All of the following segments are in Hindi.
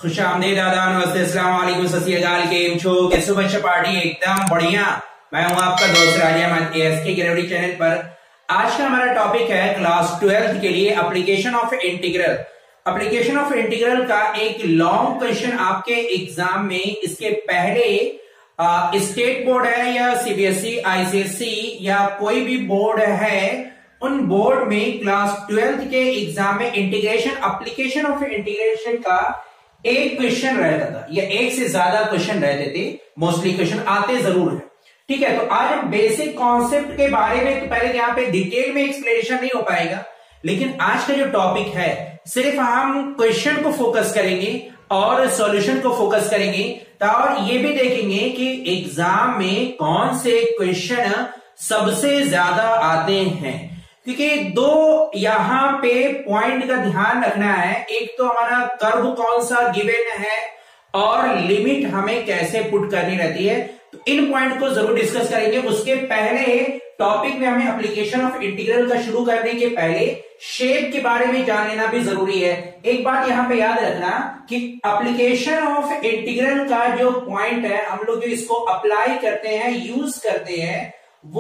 खुशामदीद, आदाब, नमस्ते, अस्सलाम वालेकुम, सत श्री अकाल, केम छो, कैसे बच्चा पार्टी एकदम बढ़िया। मैं हूं आपका दोस्त Raja Ahmad ASK gravity channel पर। आज का हमारा टॉपिक है क्लास 12 के लिए application of integral. Application of integral का एक लॉन्ग क्वेश्चन आपके एग्जाम में, इसके पहले स्टेट बोर्ड है या सीबीएसई, आईसीएसई या कोई भी बोर्ड है, उन बोर्ड में क्लास 12 के एग्जाम में इंटीग्रेशन, एप्लीकेशन ऑफ इंटीग्रेशन का एक क्वेश्चन रहता था या एक से ज्यादा क्वेश्चन रहते थे। मोस्टली क्वेश्चन आते जरूर है, ठीक है। तो आज हम बेसिक कॉन्सेप्ट के बारे में, तो पहले यहाँ पे डिटेल में एक्सप्लेनेशन नहीं हो पाएगा, लेकिन आज का जो टॉपिक है सिर्फ हम क्वेश्चन को फोकस करेंगे और सॉल्यूशन को फोकस करेंगे, और ये भी देखेंगे कि एग्जाम में कौन से क्वेश्चन सबसे ज्यादा आते हैं। क्योंकि दो यहां पे पॉइंट का ध्यान रखना है, एक तो हमारा कर्व कौन सा गिवन है और लिमिट हमें कैसे पुट करनी रहती है, तो इन पॉइंट को जरूर डिस्कस करेंगे। उसके पहले टॉपिक में हमें एप्लीकेशन ऑफ इंटीग्रल का शुरू करने के पहले शेप के बारे में जान लेना भी जरूरी है। एक बात यहां पे याद रखना कि एप्लीकेशन ऑफ इंटीग्रल का जो पॉइंट है, हम लोग जो इसको अप्लाई करते हैं, यूज करते हैं,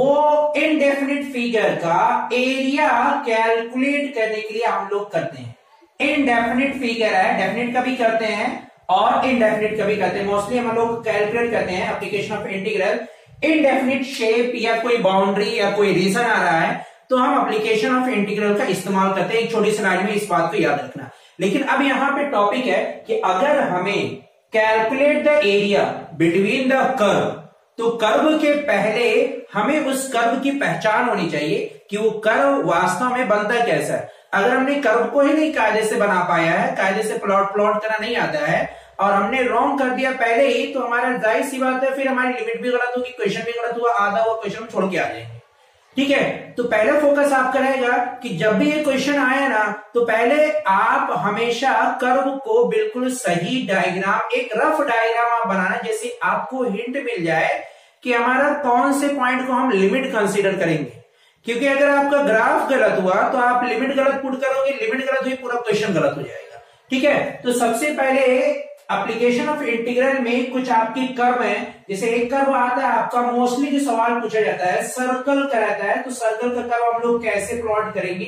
वो इनडेफिनिट फिगर का एरिया कैलकुलेट करने के लिए हम लोग करते हैं। इनडेफिनिट फिगर है, डेफिनिट का भी करते हैं और इनडेफिनिट का भी करते हैं। मोस्टली हम लोग कैलकुलेट करते हैं application of integral. Indefinite shape या कोई बाउंड्री या कोई रीजन आ रहा है तो हम एप्लीकेशन ऑफ इंटीग्रल का इस्तेमाल करते हैं। एक छोटी स्लाइड में इस बात को याद रखना। लेकिन अब यहां पे टॉपिक है कि अगर हमें calculate the area between the curve, तो कर्व के पहले हमें उस कर्व की पहचान होनी चाहिए कि वो कर्व वास्तव में बनता कैसा है। अगर हमने कर्व को ही नहीं कायदे से बना पाया है, कायदे से प्लॉट करना नहीं आता है और हमने रॉन्ग कर दिया पहले ही, तो हमारा जाहिर सी बात है फिर हमारी लिमिट भी गलत होगी, क्वेश्चन भी गलत हुआ, आधा हुआ क्वेश्चन छोड़ के आ जाएंगे, ठीक है। तो पहले फोकस आपका रहेगा कि जब भी ये क्वेश्चन आया ना, तो पहले आप हमेशा कर्व को बिल्कुल सही डायग्राम, एक रफ डायग्राम आप बनाना, जैसे आपको हिंट मिल जाए कि हमारा कौन से पॉइंट को हम लिमिट कंसीडर करेंगे। क्योंकि अगर आपका ग्राफ गलत हुआ तो आप लिमिट गलत पुट करोगे, लिमिट गलत हुई पूरा क्वेश्चन गलत हो जाएगा, ठीक है। तो सबसे पहले एप्लीकेशन ऑफ इंटीग्रल में कुछ आपकी कर्व है, जैसे एक कर्व आता है आपका, मोस्टली जो सवाल पूछा जाता है सर्कल का रहता है, तो सर्कल का कर्व हम लोग कैसे प्लॉट करेंगे।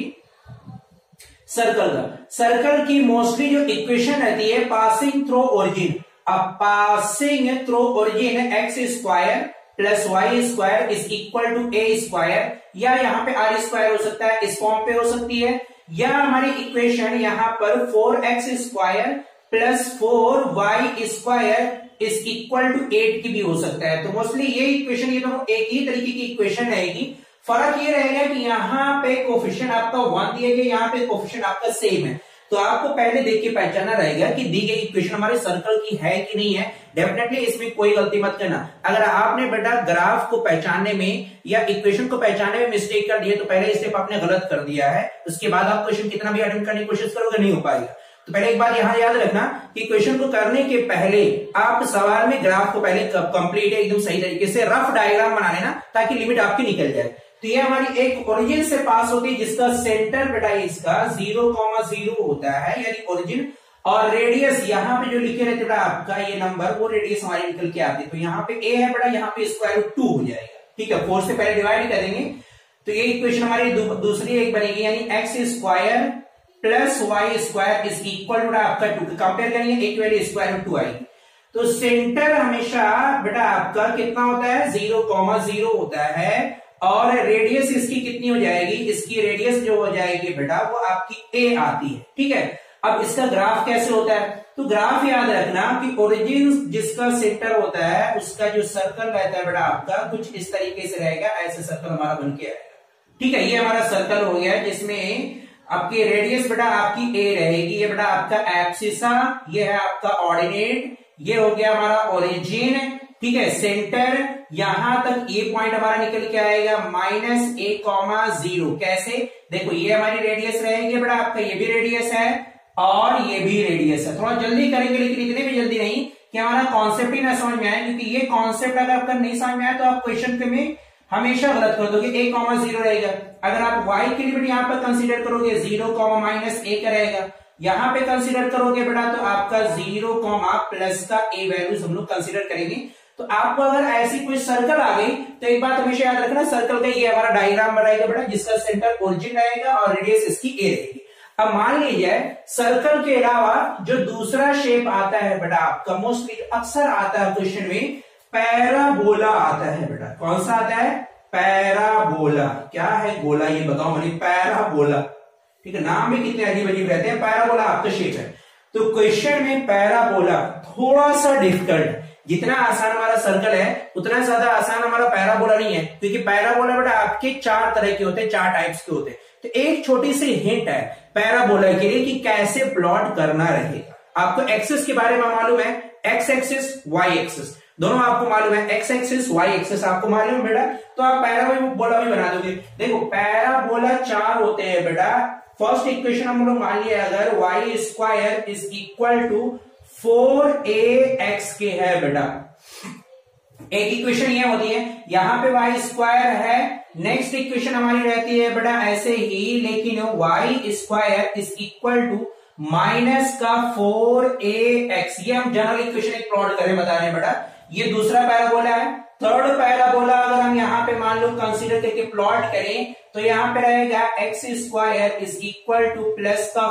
सर्कल की मोस्टली जो इक्वेशन रहती है, पासिंग थ्रू ओरिजिन, अब passing through origin x square plus y square is equal to a square, या यहाँ पे आर स्क्वायर हो सकता है, इस फॉर्म पे हो सकती है, या हमारी इक्वेशन यहाँ पर 4x square plus 4y square is equal to 8 की भी हो सकता है। तो मोस्टली ये इक्वेशन, ये दोनों एक ही तरीके की इक्वेशन रहेगी। फर्क ये रहेगा कि यहाँ पे कोफिशिएंट आपका 1 दिया गया, यहाँ पे कोफिशिएंट आपका सेम है। तो आपको पहले देख के पहचानना रहेगा कि दी गई इक्वेशन हमारे सर्कल की है कि नहीं है। डेफिनेटली इसमें कोई गलती मत करना। अगर आपने बेटा ग्राफ को पहचानने में या इक्वेशन को पहचानने में मिस्टेक कर दिया, तो पहले स्टेप आपने गलत कर दिया है, उसके बाद आप क्वेश्चन कितना भी अटेम्प्ट करने की कोशिश करोगे नहीं हो पाएगा। तो पहले एक बात यहां याद रखना कि क्वेश्चन को करने के पहले आप सवाल में ग्राफ को पहले कंप्लीट एकदम सही तरीके से रफ डायग्राम बना लेना, ताकि लिमिट आपकी निकल जाए। तो ये हमारी एक ओरिजिन से पास होती है, जिसका सेंटर बेटा इसका 0,0 होता है, यानी ओरिजिन, और रेडियस यहाँ पे जो लिखे रहते बेटा आपका ये नंबर, वो रेडियस हमारी निकल के आती है। तो यहाँ पे a है बेटा, यहाँ पे स्क्वायर रूट 2 हो जाएगा, ठीक है। 4 से पहले डिवाइड करेंगे तो ये इक्वेशन हमारी दूसरी एक बनेगी, यानी x square plus y square is equal to आपका 2, कंपेयर करेंगे एक वैल्यू स्क्वायर रूट 2 आएगी। तो सेंटर हमेशा बेटा आपका कितना होता है, 0,0 होता है, और रेडियस इसकी कितनी हो जाएगी, इसकी रेडियस जो हो जाएगी बेटा वो आपकी a आती है, ठीक है। अब इसका ग्राफ कैसे होता है, तो ग्राफ याद रखना कि ओरिजिन जिसका सेंटर होता है, उसका जो सर्कल रहता है बेटा आपका कुछ इस तरीके से रहेगा, ऐसे सर्कल हमारा बन के आएगा, ठीक है। ये हमारा सर्कल हो गया, जिसमें आपकी रेडियस बेटा आपकी a रहेगी, ये बेटा आपका एब्सिसा, ये है आपका ऑर्डिनेट, ये हो गया हमारा ओरिजिन, ठीक है। सेंटर यहां तक ये पॉइंट हमारा निकल के आएगा -a,0। कैसे, देखो ये हमारी रेडियस रहेगी बेटा आपका, ये भी रेडियस है और ये भी रेडियस है। थोड़ा जल्दी करेंगे, लेकिन इतने भी जल्दी नहीं कि हमारा कॉन्सेप्ट ही ना समझ में आए, क्योंकि ये कॉन्सेप्ट अगर आपका नहीं समझ में आए तो आप क्वेश्चन के में हमेशा गलत कर दोगे। a,0 रहेगा, अगर आप y की लिमिट यहां पर कंसीडर करोगे 0, -a का रहेगा, यहां पे कंसीडर करोगे बेटा तो आपका 0, प्लस का ए वैल्यूज हम लोग कंसीडर करेंगे। तो आपको अगर ऐसी कोई सर्कल आ गई तो एक बात हमेशा याद रखना, सर्कल का ये हमारा डायग्राम बनाएगा बेटा, जिसका सेंटर ओरिजिन रहेगा और रेडियस इसकी ए रहेगी। अब मान लीजिए सर्कल के अलावा जो दूसरा शेप आता है बेटा आपका, मोस्टली अक्सर आता है क्वेश्चन में, पैराबोला आता है बेटा। कौन सा आता है? पैराबोला। क्या है गोला, ये बताओ मुझे। पैराबोला, ठीक है, नाम में कितने अजीब अजीब रहते हैं। पैराबोला आपका शेप है। तो क्वेश्चन में पैराबोला थोड़ा सा डिफिकल्ट, जितना आसान हमारा सर्कल है उतना ज्यादा आसान हमारा पैराबोला नहीं है, क्योंकि पैराबोला बेटा आपके 4 तरह के होते हैं, 4 टाइप्स के होते हैं। तो एक छोटी सी हिंट है पैराबोला के लिए कि कैसे प्लॉट करना रहेगा। आपको एक्सिस के बारे में मालूम है, एक्स एक्सिस वाई एक्सिस दोनों आपको मालूम है, एक्स एक्सिस वाई एक्सिस आपको मालूम है बेटा, तो आप पैराबोला भी बना दोगे। देखो पैराबोला 4 होते हैं बेटा। फर्स्ट इक्वेशन हम लोग मान लिया, अगर y square is equal to 4ax के है बेटा, एक इक्वेशन ये होती है, यहां पे वाई स्क्वायर है। नेक्स्ट इक्वेशन हमारी रहती है बेटा ऐसे ही, लेकिन y square is equal to minus का 4ax। ये हम जनरल इक्वेशन एक प्लॉट करें बता रहे हैं बेटा। ये दूसरा पैराबोला है। थर्ड पैराबोला अगर हम यहां पे मान लो कंसीडर करके प्लॉट करें तो यहां पे रहेगा x square is equal to plus का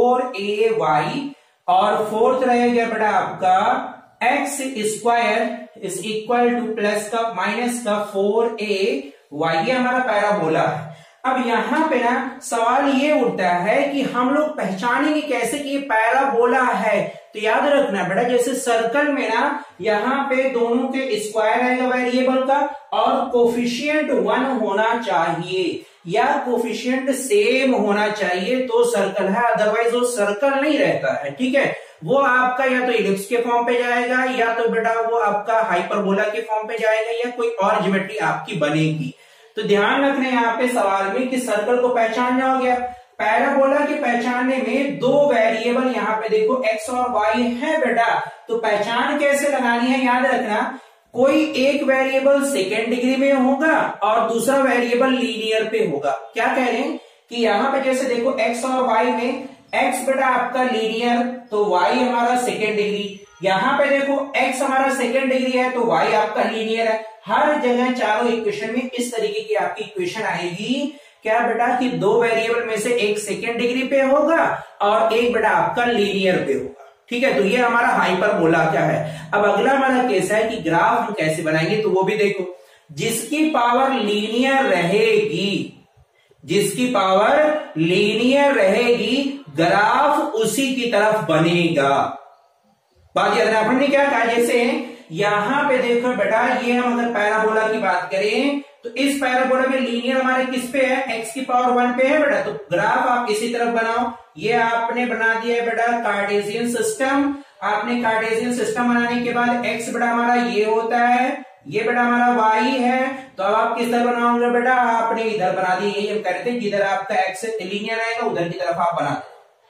4ay, और फोर्थ रहेगा बेटा आपका x square is equal to plus का माइनस का 4ay। ये हमारा पैराबोला है। अब यहां पे ना सवाल ये उठता है कि हम लोग पहचानेंगे कैसे कि ये पैराबोला है। तो याद रखना बेटा, जैसे सर्कल में ना यहां पे दोनों के स्क्वायर रहेगा वेरिएबल का, और कोफिशिएंट 1 होना चाहिए या कोफिशिएंट सेम होना चाहिए तो सर्कल है, अदरवाइज वो सर्कल नहीं रहता है। ठीक है, वो आपका या तो इलिप्स के फॉर्म पे जाएगा या तो बेटा वो आपका हाइपरबोला के फॉर्म पे जाएगा या कोई और ज्योमेट्री आपकी बनेगी। तो ध्यान रखना यहाँ पे सवाल में कि सर्कल को पहचान जाओगे। पैराबोला के पहचानने में 2 वेरिएबल यहाँ पे देखो एक्स और वाई है बेटा, तो पहचान कैसे लगानी है याद रखना, कोई एक वेरिएबल सेकेंड डिग्री में होगा और दूसरा वेरिएबल लीनियर पे होगा। क्या कह रहे हैं कि यहाँ पे जैसे देखो एक्स और वाई में एक्स बेटा आपका लीनियर तो वाई हमारा सेकेंड डिग्री, यहाँ पे देखो एक्स हमारा सेकेंड डिग्री है तो वाई आपका लीनियर है। हर जगह चारों इक्वेशन में इस तरीके की आपकी इक्वेशन आएगी। क्या बेटा कि 2 वेरिएबल में से एक सेकेंड डिग्री पे होगा और एक बेटा आपका लीनियर पे होगा। ठीक है, तो ये हमारा हाइपरबोला क्या है। अब अगला हमारा केस है कि ग्राफ हम कैसे बनाएंगे, तो वो भी देखो। जिसकी पावर लीनियर रहेगी, जिसकी पावर लीनियर रहेगी, ग्राफ उसी की तरफ बनेगा। बात याद रखना, हमने क्या कहा, जैसे यहां पे देखो बेटा, ये हम अगर पैराबोला की बात करें तो इस पैराबोला में लीनियर हमारे किस पे है, एक्स की पावर 1 पे है बेटा, तो ग्राफ आप इसी तरफ बनाओ। ये आपने बना दिया है बेटा कार्टेशियन सिस्टम। आपने कार्टेशियन सिस्टम बनाने के बाद एक्स बेटा हमारा ये होता है, ये बेटा हमारा वाई है, तो अब आप किस तरह बनाओगे बेटा, आपने इधर बना दिया। यही हम कहते हैं जिधर आपका एक्स लीनियर आएगा उधर की तरफ आप बना दो।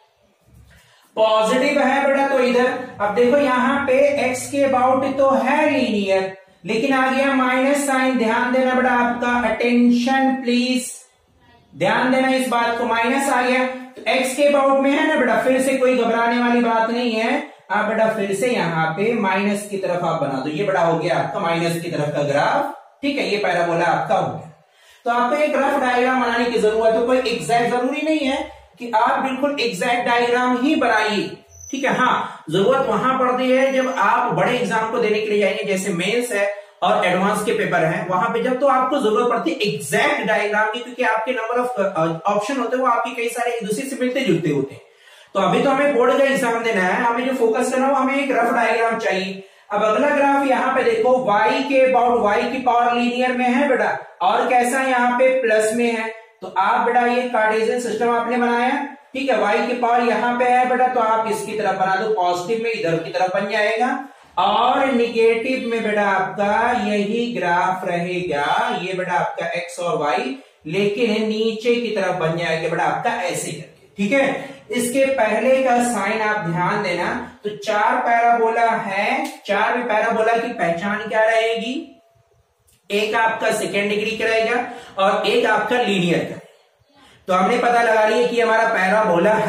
पॉजिटिव है बेटा तो इधर, अब देखो यहाँ पे x के अबाउट तो है लीनियर, लेकिन आ गया माइनस साइन। ध्यान देना बेटा, आपका अटेंशन प्लीज, ध्यान देना इस बात को। माइनस आ गया तो x के अबाउट में है ना बेटा, फिर से कोई घबराने वाली बात नहीं है। आप बेटा फिर से यहाँ पे माइनस की तरफ आप बना दो। ये बेटा हो गया आपका माइनस की तरफ का ग्राफ। ठीक है, ये पैराबोला आपका हो गया। तो आपको एक रफ डायग्राम बनाने की जरूरत है, कोई एग्जैक्ट जरूरी नहीं है कि आप बिल्कुल एग्जैक्ट डायग्राम ही बनाइए। ठीक है, हाँ जरूरत वहां पड़ती है जब आप बड़े एग्जाम को देने के लिए जाएंगे, जैसे मेंस है और एडवांस के पेपर हैं, वहां पे जब तो आपको जरूरत पड़ती है एग्जैक्ट डायग्राम की, क्योंकि आपके नंबर ऑफ ऑप्शन होते हैं वो आपके कई सारे एक दूसरे से मिलते जुलते होते हैं। तो अभी तो हमें बोर्ड का एग्जाम देना है, हमें जो फोकस करना है हमें एक रफ डायग्राम चाहिए। अब अगला ग्राफ यहाँ पे देखो, y के अबाउट, y की पावर लीनियर में है बेटा और कैसा यहाँ पे प्लस में है, तो आप बेटा ये कार्टेशियन सिस्टम आपने बनाया। ठीक है, y की पावर यहाँ पे है बेटा, तो आप इसकी तरफ बना दो, पॉजिटिव में इधर की तरफ बन जाएगा, और निगेटिव में बेटा आपका यही ग्राफ रहेगा। ये बेटा आपका x और y, लेकिन नीचे की तरफ बन जाएगा बेटा आपका ऐसे करके। ठीक है, इसके पहले का साइन आप ध्यान देना। तो 4 पैराबोला है, 4 पैराबोला की पहचान क्या रहेगी, एक आपका सेकेंड डिग्री का रहेगा और एक आपका लीनियर का। तो हमने पता लगा लिया कि हमारा पैराबोला है।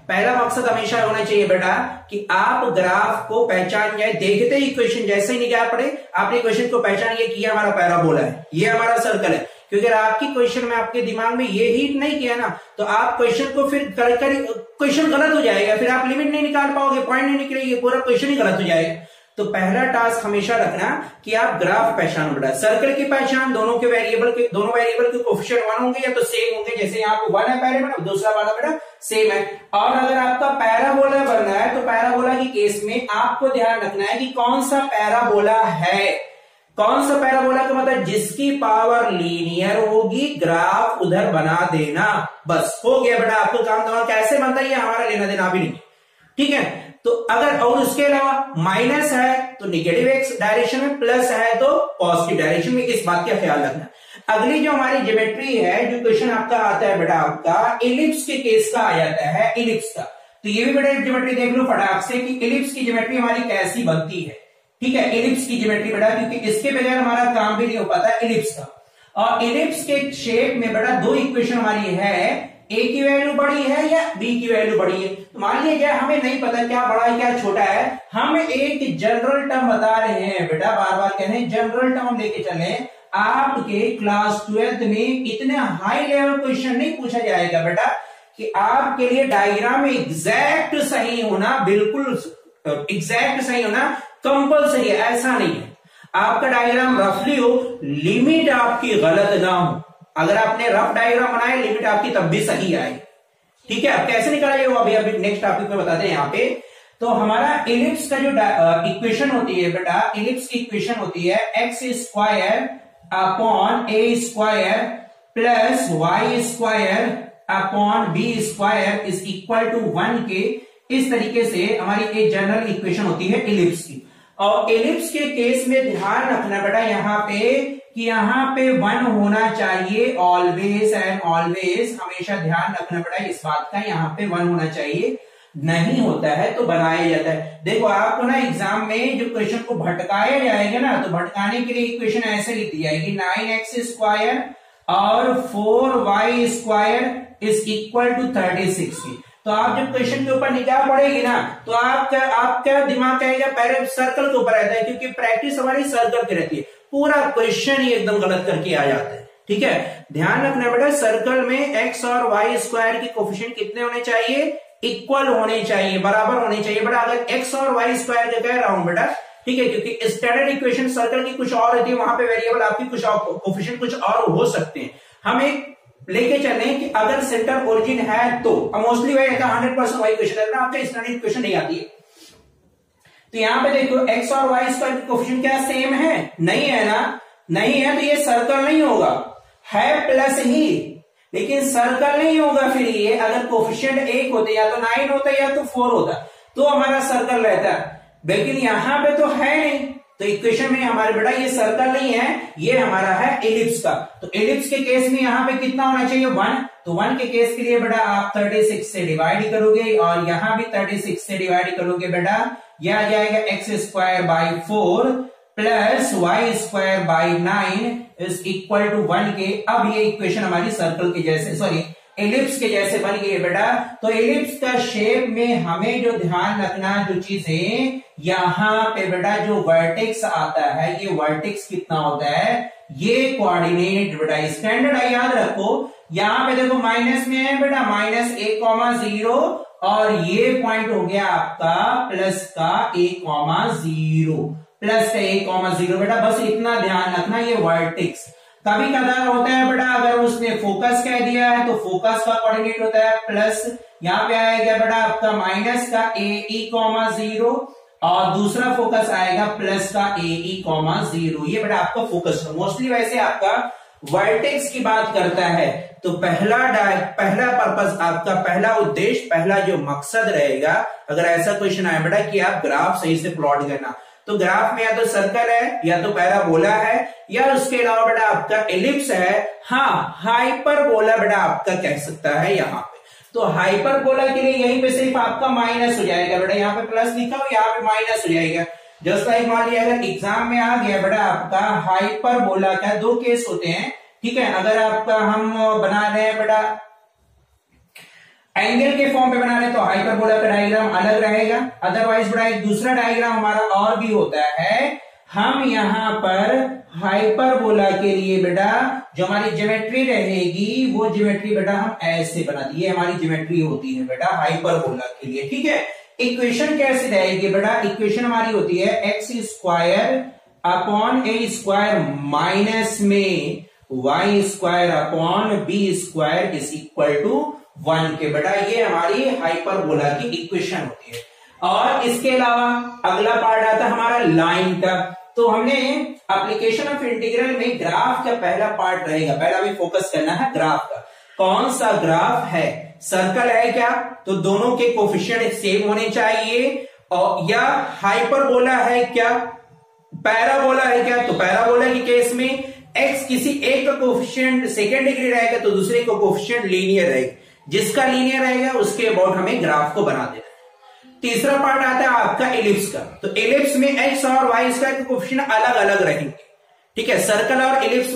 पहला मकसद हमेशा होना चाहिए बेटा कि आप ग्राफ को पहचान जाए, देखते ही इक्वेशन जैसे ही निकाल पड़े आपने क्वेश्चन को पहचान लिया कि ये हमारा पैराबोला है, ये हमारा सर्कल है। क्योंकि अगर आपकी क्वेश्चन में आपके दिमाग में ये हिट नहीं किया ना तो आप क्वेश्चन को फिर क्वेश्चन गलत हो जाएगा, फिर आप लिमिट नहीं निकाल पाओगे, पॉइंट नहीं निकलेगी, पूरा क्वेश्चन ही गलत हो जाएगा। तो पहला टास्क हमेशा रखना कि आप ग्राफ पहचानो बेटा। सर्कल की पहचान दोनों वेरिएबल के कोएफिशिएंट 1 होंगे या तो सेम होंगे, जैसे यहाँ पे 1 है पहले बेटा, दूसरा वाला बेटा सेम है। और अगर आपका पैराबोला बनना है तो पैराबोला की केस में आपको ध्यान रखना है कि कौन सा पैराबोला है। कौन सा पैराबोला का मतलब जिसकी पावर लीनियर होगी, ग्राफ उधर बना देना, बस हो गया बेटा। आपको काम दवा कैसे बनता है ये हमारा लेना देना भी नहीं, ठीक है। तो अगर और उसके अलावा माइनस है तो निगेटिव एक्स डायरेक्शन में, प्लस है तो पॉजिटिव डायरेक्शन में, इस बात का ख्याल रखना। अगली जो हमारी ज्योमेट्री है, जो क्वेश्चन आपका आता है बेटा, आपका इलिप्स के केस का आ जाता है, इलिप्स का। तो ये भी बेटा ज्योमेट्री देख लो फटाक से कि इलिप्स की ज्योमेट्री हमारी कैसी बनती है, ठीक है। इलिप्स की ज्योमेट्री बेटा, क्योंकि इसके बगैर हमारा काम भी नहीं हो पाता इलिप्स का। और इलिप्स के शेप में बेटा दो इक्वेशन हमारी है, ए की वैल्यू बड़ी है या बी की वैल्यू बड़ी है। तो मान लीजिए हमें नहीं पता क्या बड़ा है क्या छोटा है, हम एक जनरल टर्म बता रहे हैं बेटा, बार बार कह रहे हैं जनरल टर्म लेके चले। आपके क्लास 12th में इतने हाई लेवल क्वेश्चन नहीं पूछा जाएगा बेटा कि आपके लिए डायग्राम में एग्जैक्ट सही होना, बिल्कुल एग्जैक्ट सही होना कंपल्सरी है, ऐसा नहीं है। आपका डायग्राम रफली हो, लिमिट आपकी गलत ना हो। अगर आपने रफ डायग्राम बनाया लिमिट आपकी तब भी सही आए, ठीक है। अब कैसे निकाला वो अभी नेक्स्ट टॉपिक में बताते हैं यहाँ पे। तो हमारा इलिप्स का जो इक्वेशन होती है बेटा, इलिप्स की इक्वेशन होती है x square upon a square plus y square upon b square is equal to 1 के। इस तरीके से हमारी एक जनरल इक्वेशन होती है इलिप्स की। और इलिप्स के केस में ध्यान रखना बेटा यहाँ पे कि यहाँ पे 1 होना चाहिए, ऑलवेज एंड ऑलवेज हमेशा ध्यान रखना बेटा इस बात का, यहाँ पे 1 होना चाहिए। नहीं होता है तो बनाया जाता है। देखो आपको ना एग्जाम में जो क्वेश्चन को भटकाया जाएगा ना, तो भटकाने के लिए इक्वेशन ऐसे लिख दी जाएगी 9x स्क्वायर और 4y square is equal to 36 की। तो आप जब क्वेश्चन के ऊपर निगाह पड़ेगी ना तो आपका दिमाग कहेगा पहले सर्कल के ऊपर रहता है, क्योंकि प्रैक्टिस हमारी सर्कल की रहती है। पूरा क्वेश्चन ही एकदम गलत करके आ जाता है, ठीक है। ध्यान रखना बेटा सर्कल में एक्स और वाई स्क्वायर की कोफिशिएंट कितने होने चाहिए, इक्वल होने चाहिए, बराबर होने चाहिए बेटा। अगर एक्स और वाई स्क्वायर का कह रहा हूं बेटा, ठीक है, क्योंकि स्टैंडर्ड इक्वेशन सर्कल की कुछ और होती है, वहां पे वेरिएबल आपकी कुछ और कोफिशिएंट कुछ और हो सकते हैं। हम एक लेके चले कि अगर सेंटर ओरिजिन है तो मोस्टली वही रहता है, 100% वही क्वेश्चन है, आपका स्टैंडर्ड इक्वेशन नहीं आती है। तो यहां पे देखो एक्स और वाई स्क्वायर की कोफिशिएंट क्या सेम है, नहीं है ना, नहीं है तो ये सर्कल नहीं होगा, है प्लस ही, लेकिन सर्कल नहीं होगा। फिर ये अगर कोफिशिएंट 1 होते या तो 9 होता या तो 4 होता तो हमारा सर्कल रहता, लेकिन यहां पे तो है नहीं, तो इक्वेशन में हमारे बेटा ये सर्कल नहीं है, ये हमारा है एलिप्स का। तो एलिप्स के केस में यहाँ पे कितना होना चाहिए 1, तो 1 के केस के लिए बेटा आप 36 से डिवाइड करोगे और यहां भी 36 से डिवाइड करोगे बेटा, यह आ जाएगा x square by 4 plus y square by 9 is equal to 1 के। अब ये इक्वेशन हमारी सर्कल के जैसे, सॉरी एलिप्स के जैसे बन गई है बेटा। तो एलिप्स का शेप में हमें जो ध्यान रखना जो चीजें, यहां पे बेटा जो वर्टेक्स आता है, ये वर्टेक्स कितना होता है, ये कोऑर्डिनेट बेटा स्टैंडर्ड याद रखो। यहां पे देखो माइनस में है बेटा, -a,0 और ये पॉइंट हो गया आपका प्लस का a,0, प्लस का a,0 बेटा, बस इतना ध्यान रखना। ये वर्टेक्स कभी कदार होता है बेटा, अगर उसने फोकस कह दिया है तो फोकस का कोऑर्डिनेट होता है प्लस, यहां पे आएगा बेटा आपका माइनस का a,0 और दूसरा फोकस आएगा प्लस का a,0। ये बेटा आपका फोकस मोस्टली वैसे आपका वर्टेक्स की बात करता है। तो पहला पर्पस आपका, पहला उद्देश्य, पहला जो मकसद रहेगा अगर ऐसा क्वेश्चन आए बेटा कि आप ग्राफ सही से प्लॉट करना, तो ग्राफ में या तो सर्कल है या तो पैराबोला है या उसके अलावा बेटा आपका एलिप्स है, हाँ हाइपरबोला बेटा आपका कह सकता है यहाँ पे। तो हाइपरबोला के लिए यहीं पे सिर्फ आपका माइनस हो जाएगा बेटा, यहाँ पे प्लस लिखा हो यहाँ पे माइनस हो जाएगा। जस्ट लाइक मान लिया अगर एग्जाम में आ गया बेटा आपका हाइपरबोला का, दो केस होते हैं, ठीक है। अगर आपका हम बना रहे हैं बेटा एंगल के फॉर्म पे बना रहे तो हाइपरबोला का डायग्राम अलग रहेगा। अदरवाइज बड़ा एक दूसरा डायग्राम हमारा और भी होता है। हम यहां पर हाइपरबोला के लिए बेटा जो हमारी ज्योमेट्री रहेगी वो ज्योमेट्री बेटा हम ऐसे बना दी, ये हमारी ज्योमेट्री होती है बेटा हाइपरबोला के लिए। ठीक है, इक्वेशन कैसे रहेगी बेटा? इक्वेशन हमारी होती है x square upon a square minus में y square upon b square is equal to 1 के बेटा ये हमारी हाइपरबोला की इक्वेशन होती है। और इसके अलावा अगला पार्ट आता है हमारा लाइन का। तो हमने एप्लीकेशन ऑफ इंटीग्रल में ग्राफ का पहला पार्ट रहेगा, पहला भी फोकस करना है ग्राफ का। कौन सा ग्राफ है? सर्कल है क्या? तो दोनों के कोफिशिएंट सेम होने चाहिए। और या हाइपरबोला है क्या? पैराबोला है क्या? तो पैराबोला के केस में x किसी एक का कोफिशिएंट सेकेंड डिग्री रहेगा तो दूसरे का कोफिशिएंट लीनियर रहेगा। जिसका लीनियर रहेगा उसके अबाउट हमें ग्राफ को बना देना है। तीसरा पार्ट आता है आपका एलिप्स का। तो एलिप्स में x और y स्क्वायर के कोफिशिएंट अलग अलग रहेंगे। ठीक है, सर्कल और एलिप्स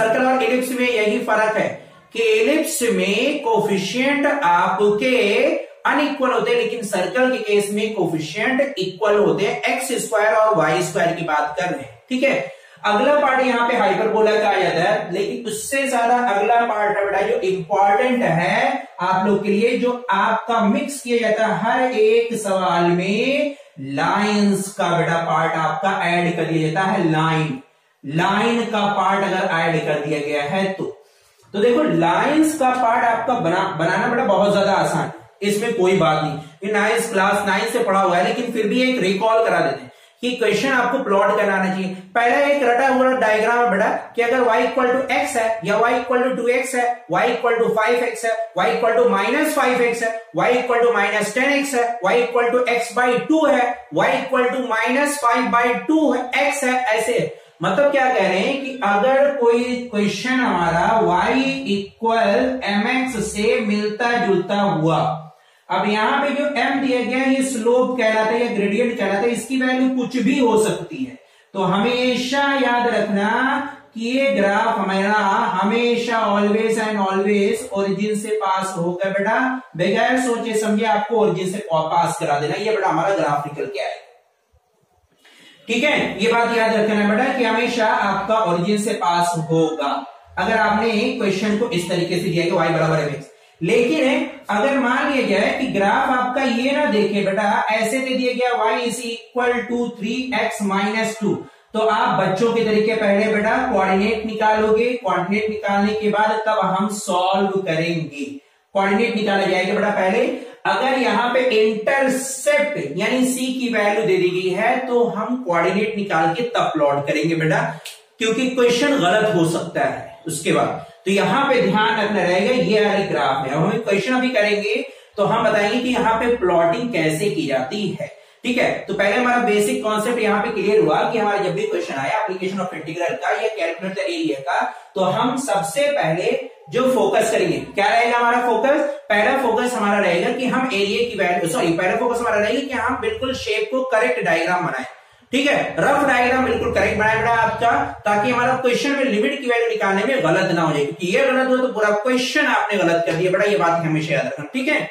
में यही फर्क है कि एलिप्स में कोफिशिएंट आपके अनइक्वल होते हैं, लेकिन सर्कल के केस में कोफिशिएंट इक्वल होते हैं। एक्स स्क्वायर और वाई स्क्वायर की बात कर रहे हैं। ठीक है, अगला पार्ट यहाँ पे हाइपरबोला का आ जाता है, लेकिन उससे ज्यादा अगला पार्ट है बेटा जो इंपॉर्टेंट है आप लोग के लिए, जो आपका मिक्स किया जाता है हर एक सवाल में। लाइंस का बेटा पार्ट आपका ऐड कर दिया जाता है। लाइन का पार्ट अगर ऐड कर दिया गया है तो देखो लाइंस का पार्ट आपका बनाना बेटा बहुत ज्यादा आसान है, इसमें कोई बात नहीं। ये क्लास 9 से पढ़ा हुआ है, लेकिन फिर भी एक रिकॉल करा देते हैं कि क्वेश्चन आपको प्लॉट करना आना चाहिए। पहला एक रटा हुआ डायग्राम है बेटा कि अगर y इक्वल टू x है या y इक्वल टू 2x है, y इक्वल टू 5x है, y इक्वल टू -5x है, y इक्वल टू -10x है, y इक्वल टू x/2 है, y इक्वल टू -5/2 x है। ऐसे मतलब क्या कह रहे हैं कि अगर कोई क्वेश्चन हमारा y इक्वल mx से मिलता जुलता हुआ, अब यहां पे जो m दिया गया है ये स्लोप कहलाता है या ग्रेडियंट कहलाता है, इसकी वैल्यू कुछ भी हो सकती है। तो हमेशा याद रखना कि ये ग्राफ हमारा हमेशा ऑलवेज एंड ऑलवेज ओरिजिन से पास होगा बेटा। बगैर सोचे समझे आपको ओरिजिन से पास करा देना, ये बेटा हमारा ग्राफ निकल के आएगा। ठीक है, ये बात याद रखना बेटा कि हमेशा आपका ओरिजिन से पास होगा अगर आपने क्वेश्चन को इस तरीके से दिया कि y बराबर mx। लेकिन अगर मान लिया जाए कि ग्राफ आपका ये ना देखे बेटा, ऐसे दे दिया गया y is equal to 3x-2, तो आप बच्चों के तरीके पहले बेटा कोऑर्डिनेट निकालोगे। कोऑर्डिनेट निकालने के बाद तब हम सॉल्व करेंगे। कोऑर्डिनेट निकाला जाएगा बेटा पहले। अगर यहाँ पे इंटरसेप्ट यानी c की वैल्यू दे दी गई है तो हम कोऑर्डिनेट निकाल के तब प्लॉट करेंगे बेटा, क्योंकि क्वेश्चन गलत हो सकता है उसके बाद। तो यहां पे ध्यान रखना रहेगा, ये वाली ग्राफ है। अब हम क्वेश्चन अभी करेंगे तो हम बताएंगे कि यहाँ पे प्लॉटिंग कैसे की जाती है। ठीक है, तो पहले हमारा बेसिक कॉन्सेप्ट यहाँ पे क्लियर हुआ कि हमारा जब भी क्वेश्चन आया एप्लीकेशन ऑफ इंटीग्रल का या कैलकुलेट द एरिया का, तो हम सबसे पहले जो फोकस करेंगे, क्या रहेगा हमारा फोकस? पहला फोकस हमारा रहेगा कि हम एरिया की वैल्यू पहला फोकस हमारा रहेगा कि हम बिल्कुल शेप को करेक्ट डायग्राम बनाए। ठीक है, रफ डायग्राम बिल्कुल करेक्ट बनाया बेटा आपका, ताकि हमारा क्वेश्चन में लिमिट की वैल्यू निकालने में गलत ना हो जाए, क्योंकि ये गलत हो तो पूरा क्वेश्चन आपने गलत कर दिया बेटा। ये बात हमेशा याद रखना। ठीक है,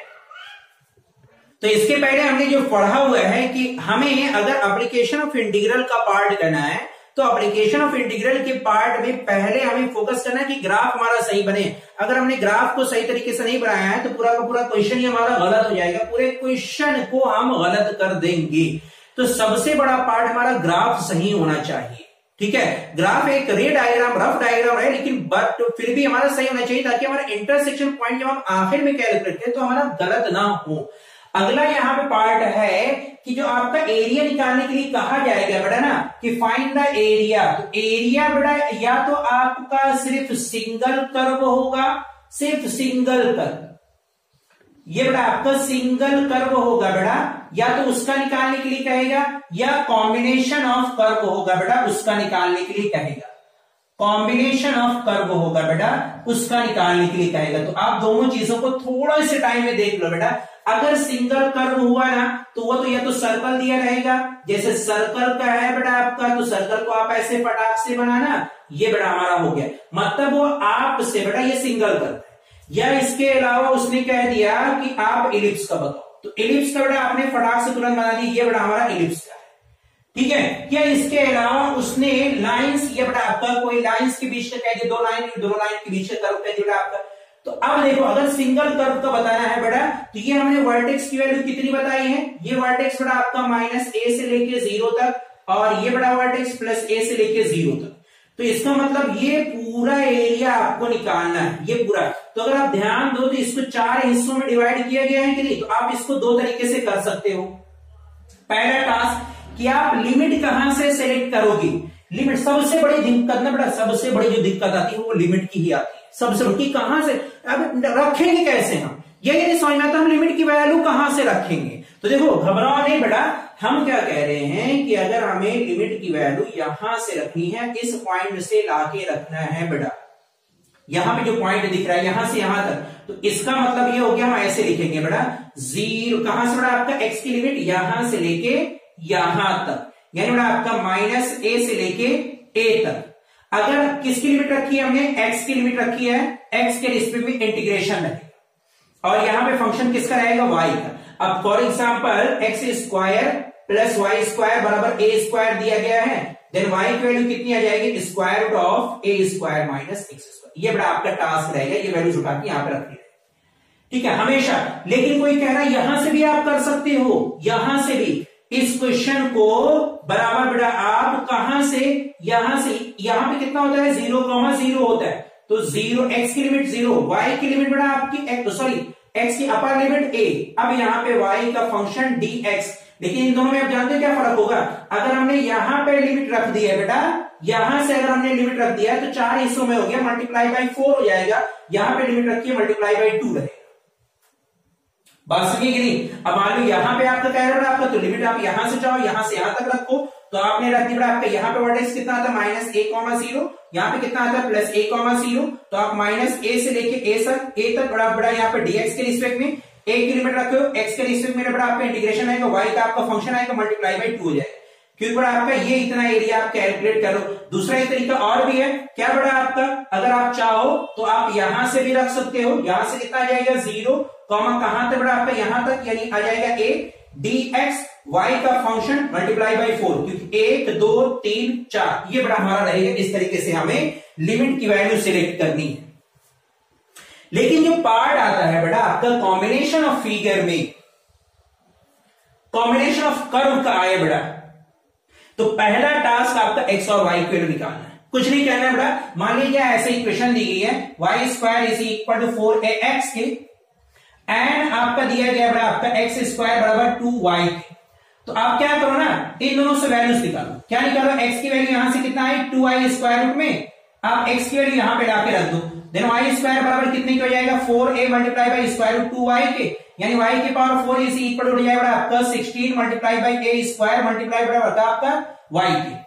तो इसके पहले हमने जो पढ़ा हुआ है कि हमें अगर एप्लीकेशन ऑफ इंटीग्रल का पार्ट करना है तो एप्लीकेशन ऑफ इंटीग्रल के पार्ट में पहले हमें फोकस करना है कि ग्राफ हमारा सही बने। अगर हमने ग्राफ को सही तरीके से नहीं बनाया है तो पूरा का पूरा क्वेश्चन ही हमारा गलत हो जाएगा, पूरे क्वेश्चन को हम गलत कर देंगे। तो सबसे बड़ा पार्ट हमारा ग्राफ सही होना चाहिए। ठीक है, ग्राफ एक रे डायग्राम रफ डायग्राम है, लेकिन बट फिर भी हमारा सही होना चाहिए ताकि हमारा इंटरसेक्शन पॉइंट जब हम आखिर में कैलकुलेट करें तो हमारा गलत ना हो। अगला यहाँ पे पार्ट है कि जो आपका एरिया निकालने के लिए कहा जाएगा बेटा ना कि फाइंड द एरिया। तो एरिया बेटा या तो आपका सिर्फ सिंगल कर्व होगा, सिर्फ सिंगल कर्व, ये बेटा आपका सिंगल कर्व होगा बेटा, या तो उसका निकालने के लिए कहेगा, या कॉम्बिनेशन ऑफ कर्व होगा बेटा उसका निकालने के लिए कहेगा। कॉम्बिनेशन ऑफ कर्व होगा बेटा उसका निकालने के लिए कहेगा। तो आप दोनों चीजों को थोड़ा से टाइम में देख लो बेटा। अगर सिंगल कर्व हुआ ना तो वो तो या तो सर्कल दिया रहेगा, जैसे सर्कल का है बेटा आपका, तो सर्कल को आप ऐसे फटाक से बनाना, ये बेटा हमारा हो गया, मतलब वो आप से बेटा ये सिंगल कर्व है। या इसके अलावा उसने कह दिया कि आप इलिप्स का बताओ, तो इलिप्स का बेटा आपने फटाक से तुरंत बना दी, ये बेटा हमारा इलिप्स का है, ठीक है। क्या इसके अलावा उसने लाइंस, ये बेटा आपका कोई लाइंस के बीच का कह दिया, दोनों लाइन के बीच का कर्व कह दिया बेटा आपका। तो अब देखो अगर सिंगल कर्व का बताना है बेटा, तो ये हमने वर्टेक्स की वैल्यू कितनी बताई है, ये वर्टेक्स बेटा आपका -a से लेके 0 तक, और ये बड़ा वर्टेक्स +a से लेके 0 तक। तो इसका मतलब ये पूरा एरिया आपको निकालना है, ये पूरा। तो अगर आप ध्यान दो तो इसको 4 हिस्सों में डिवाइड किया गया है कि नहीं, तो आप इसको 2 तरीके से कर सकते हो। पहला टास्क कि आप लिमिट कहां से सेलेक्ट करोगे, लिमिट सबसे बड़ी दिक्कत ना बेटा, सबसे बड़ी जो दिक्कत आती है वो लिमिट की ही आती है, सबसे बड़ी कहां से, अब रखेंगे कैसे हम, ये नहीं समझ में आता, हम लिमिट की वैल्यू कहां से रखेंगे। तो देखो घबराओ नहीं बेटा, हम क्या कह रहे हैं कि अगर हमें लिमिट की वैल्यू यहां से रखनी है, इस पॉइंट से लाके रखना है बेटा, यहां पे जो पॉइंट दिख रहा है यहां से यहां तक, तो इसका मतलब ये हो गया, हम ऐसे लिखेंगे बेटा 0 कहां से बेटा आपका x की लिमिट यहां से लेके यहां तक, यानी बेटा आपका -a से लेके a तक। अगर किसकी लिमिट रखी है हमने, x की लिमिट रखी है, x के रिस्पेक्ट में इंटीग्रेशन रहेगा, और यहां पे फंक्शन किसका रहेगा, y का। अब फॉर एग्जांपल x² + y² बराबर a² दिया गया है, देन y की वैल्यू कितनी आ जाएगी, √a² - x²। ये बड़ा आपका टास्क रहेगा, ये वैल्यू उठा के यहां पे रखनी है, ठीक है हमेशा। लेकिन कोई कह रहा है यहां से भी आप कर सकते हो, यहां से भी इस क्वेश्चन को बराबर बेटा आप कहां से, यहां पे कितना होता है 0,0 होता है, तो 0 x की लिमिट 0, y की लिमिट बेटा आपकी x की अपर लिमिट a, अब यहां पे y का फंक्शन dx। लेकिन इन दोनों में आप जानते हैं क्या फर्क होगा, अगर हमने यहां पे लिमिट रख दी है बेटा, यहां से अगर हमने लिमिट रख दिया है तो 4 हिस्सों में हो गया, ×4 हो जाएगा, यहां पे लिमिट रखिए ×2 रहेगा। बात समझिए कि नहीं। अब मान लो यहां पे आपका कह रहा है आपका, तो लिमिट आप यहां से चाहो यहां से यहां तक रखो, तो आपने रख दिया आपका यहां पे वर्टेक्स कितना आता है -a,0, यहां पे कितना आता है +a,0, तो आप -a से लेके a तक बड़ा यहाँ पे dx के रिस्पेक्ट में a की लिमिट रखो, x के रिस्पेक्ट में बड़ा आपका इंटीग्रेशन आएगा, y का आपका फंक्शन आएगा, ×2 हो जाएगा, क्योंकि बड़ा आपका ये इतना एरिया आप कैलकुलेट करो। दूसरा एक तरीका और भी है, क्या बड़ा आपका, अगर आप चाहो तो आप यहां से भी रख सकते हो, यहां से कितना आ जाएगा 0, कहां तक बड़ा आपका यहां तक, यानी आ जाएगा a dx, y का फंक्शन ×4, क्योंकि 1 2 3 4 ये बड़ा हमारा रहेगा। इस तरीके से हमें लिमिट की वैल्यू सिलेक्ट करनी है। लेकिन जो पार्ट आता है बेटा आपका कॉम्बिनेशन ऑफ फिगर में, कॉम्बिनेशन ऑफ कर्व का आए बेटा, तो पहला टास्क आपका x और y की वैल्यू निकालना है, कुछ नहीं कहना है बेटा। मान लीजिए ऐसे इक्वेशन दी गई है y² = 4ax के, एंड आपका दिया गया बेटा आपका x² = 2y, तो आप क्या करो ना, इन दोनों से वैल्यूज निकालो। क्या निकालो, x की वैल्यू यहां से कितना है 2y स्क्वायर रूट में, आप x की वैल्यू यहां पे लाके रख दो, देन y स्क्वायर बराबर कितने की हो जाएगा 4a × √2y के, यानी y की पावर 4 इज इक्वल हो जाएगा आपका 16 × a² मल्टीप्लाई बराबर आपका y के,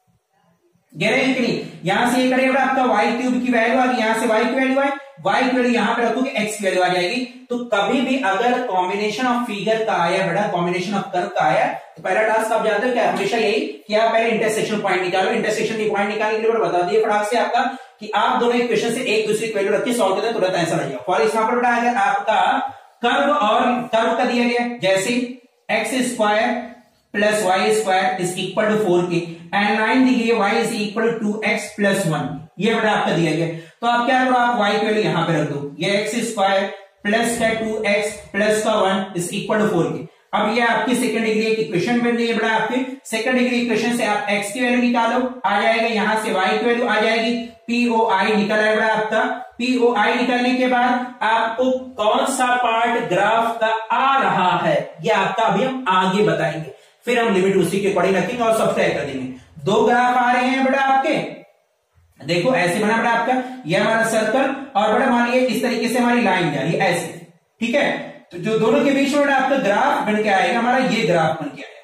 गहरे कि नहीं। यहां से ये करेगा आपका y³ की वैल्यू आ गई, यहां से y की वैल्यू आई, y की वैल्यू यहां पे रखोगे x की वैल्यू आ जाएगी। तो कभी भी अगर कॉम्बिनेशन ऑफ फिगर का आया बेटा, कॉम्बिनेशन ऑफ कर्व का आया, तो पहला टास्क आप जानते हो क्या, हमेशा यही कि आप पहले इंटरसेक्शन पॉइंट निकालो। इंटरसेक्शन पॉइंट निकालने के लिए बता दिए फटाक से आपका कि आप दोनों इक्वेशन से एक दूसरे की वैल्यू रख के सॉल्व करते हैं, तुरंत आंसर आ जाएगा। फॉर एग्जांपल बेटा अगर आपका कर्व और कर्व का दिया गया, जैसे x² + y² = 4 के, एंड लाइन दी गई है y = 2x + 1, ये बेटा आपका दिया गया। तो आप क्या करो, आप y की वैल्यू यहां पे रख दो, ये x² + 2x + 1 = 4 के। अब ये आपकी सेकंड डिग्री एक इक्वेशन बन गई है बेटा, आपकी सेकंड डिग्री इक्वेशन से आप x की वैल्यू निकालो, आ जाएगा, यहां से y की वैल्यू आ जाएगी, POI निकल आएगा आपका। POI निकलने के बाद आपको कौन सा पार्ट ग्राफ का आ रहा है, ये आपका अभी हम आगे बताएंगे, फिर हम लिमिट उसी के अकॉर्डिंग रखेंगे और सब्सट्रैक्ट कर देंगे। 2 ग्राफ आ रहे हैं बेटा आपके, देखो ऐसे बना बेटा आपका, ये हमारा सर्कल, और बेटा मान लीजिए इस तरीके से हमारी लाइन जा रही है ऐसे, ठीक है। तो जो दोनों के बीच में बेटा आपका ग्राफ बन के आएगा, हमारा ये ग्राफ बन के आएगा,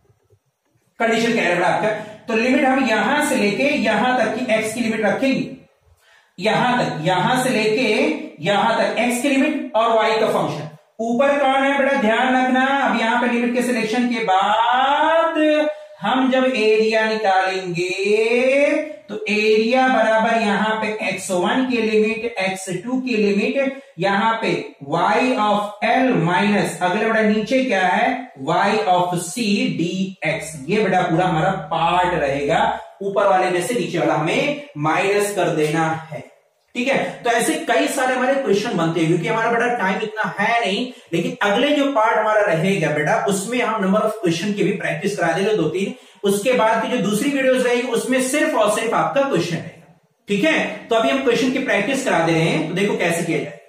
कंडीशन क्या है बेटा आपका। तो लिमिट हम यहां से लेके यहां तक की x की लिमिट रखेंगे, यहां तक, यहां से लेके यहां तक x की लिमिट और y का फंक्शन। ऊपर कौन है बेटा, ध्यान रखना, अब यहां पे लिमिट के सिलेक्शन के बाद हम जब एरिया निकालेंगे तो एरिया बराबर यहां पे x1 की लिमिट, x2 की लिमिट, यहां पे y ऑफ l माइनस अगले बेटा नीचे क्या है y ऑफ c dx। ये बेटा पूरा हमारा पार्ट रहेगा, ऊपर वाले में से नीचे वाला हमें माइनस कर देना है। ठीक है, तो ऐसे कई सारे हमारे क्वेश्चन बनते हैं, क्योंकि हमारा बेटा टाइम इतना है नहीं, लेकिन अगले जो पार्ट हमारा रहेगा बेटा उसमें हम नंबर ऑफ क्वेश्चन की भी प्रैक्टिस करा देंगे 2-3। उसके बाद की जो दूसरी वीडियोस रहेगी उसमें सिर्फ और सिर्फ आपका क्वेश्चन रहेगा। ठीक है, तो अभी हम क्वेश्चन की प्रैक्टिस करा दे रहे हैं, तो देखो कैसे किया जाए।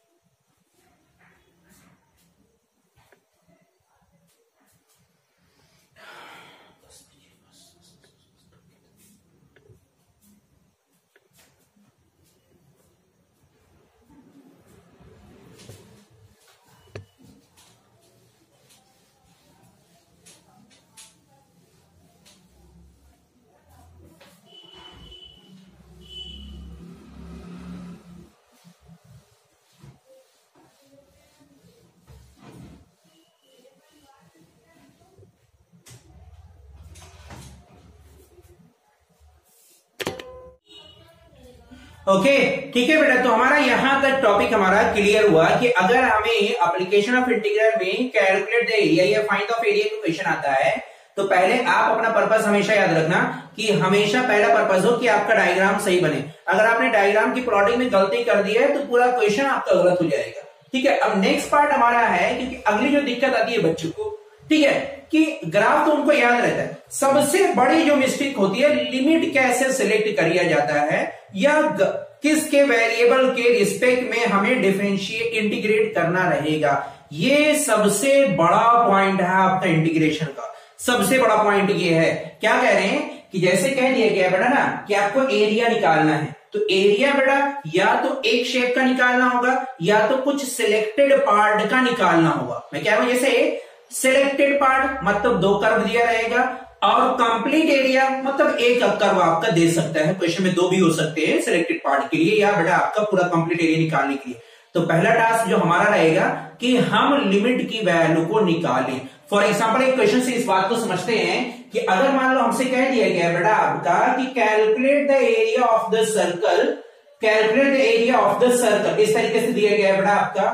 ओके ठीक है बेटा, तो हमारा यहां तक टॉपिक हमारा क्लियर हुआ कि अगर हमें एप्लीकेशन ऑफ इंटीग्रल में कैलकुलेट द एरिया या फाइंड ऑफ एरिया का क्वेश्चन आता है, तो पहले आप अपना पर्पस हमेशा याद रखना कि हमेशा पहला पर्पस हो कि आपका डायग्राम सही बने। अगर आपने डायग्राम की प्लॉटिंग में गलती कर दी है तो पूरा क्वेश्चन आपका गलत हो जाएगा। ठीक है, अब नेक्स्ट पार्ट हमारा है, क्योंकि अगली जो दिक्कत आती है बच्चों को, ठीक है, कि ग्राफ तो उनको याद रहता है, सबसे बड़ी जो मिस्टेक होती है लिमिट कैसे सिलेक्ट किया जाता है या किसके वेरिएबल के रिस्पेक्ट में हमें डिफरेंशिएट इंटीग्रेट करना रहेगा। ये सबसे बड़ा पॉइंट है आपका इंटीग्रेशन का, सबसे बड़ा पॉइंट ये है। क्या कह रहे हैं कि जैसे कह दिया गया बेटा ना कि आपको एरिया निकालना है, तो एरिया बेटा या तो एक शेप का निकालना होगा या तो कुछ सिलेक्टेड पार्ट का निकालना होगा। मैं कह रहा हूं जैसे सिलेक्टेड पार्ट मतलब 2 कर्व दिया रहेगा, और कंप्लीट एरिया मतलब एक कर्व आपका दे सकता है। क्वेश्चन में 2 भी हो सकते हैं सिलेक्टेड पार्ट के लिए या बेटा आपका पूरा कंप्लीट एरिया निकालने के लिए। तो पहला टास्क जो हमारा रहेगा कि हम लिमिट की वैल्यू को निकालें। फॉर एग्जांपल एक क्वेश्चन से इस बात को समझते हैं कि अगर मान लो हमसे कह दिया गया बेटा आपका कि calculate the area of the circle, calculate the area of the circle, इस तरीके से दिया गया है बेटा आपका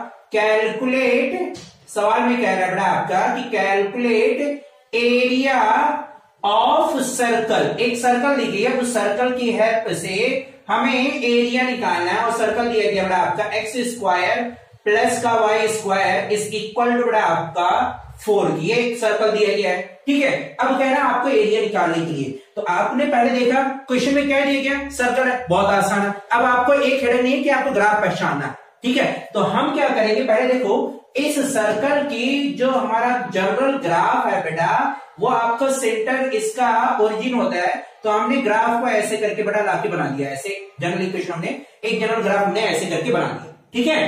कैलकुलेट, सवाल में कह रहा है बेटा आपका कि कैलकुलेट एरिया ऑफ सर्कल। एक सर्कल दी गई है, उस सर्कल की हेल्प से हमें एरिया निकालना है, और सर्कल दिया गया बेटा आपका एक्स स्क्वायर प्लस का y square is equal to बेटा आपका 4। ये एक सर्कल दिया गया है। ठीक है, अब कह रहा है आपको एरिया निकालने के लिए, तो आपने पहले देखा क्वेश्चन में क्या दिया गया, सर्कल है, बहुत आसान है। अब आपको एक हेडर नहीं है कि आपको ग्राफ पहचानना है। ठीक है, तो हम क्या करेंगे, पहले देखो इस सर्कल की जो हमारा जनरल ग्राफ है बेटा वो आपका सेंटर इसका ओरिजिन होता है, तो हमने ग्राफ को ऐसे करके बेटा लाके बना दिया, ऐसे जनरल इक्वेशन हमने एक जनरल ग्राफ हमने ऐसे करके बना दिया। ठीक है,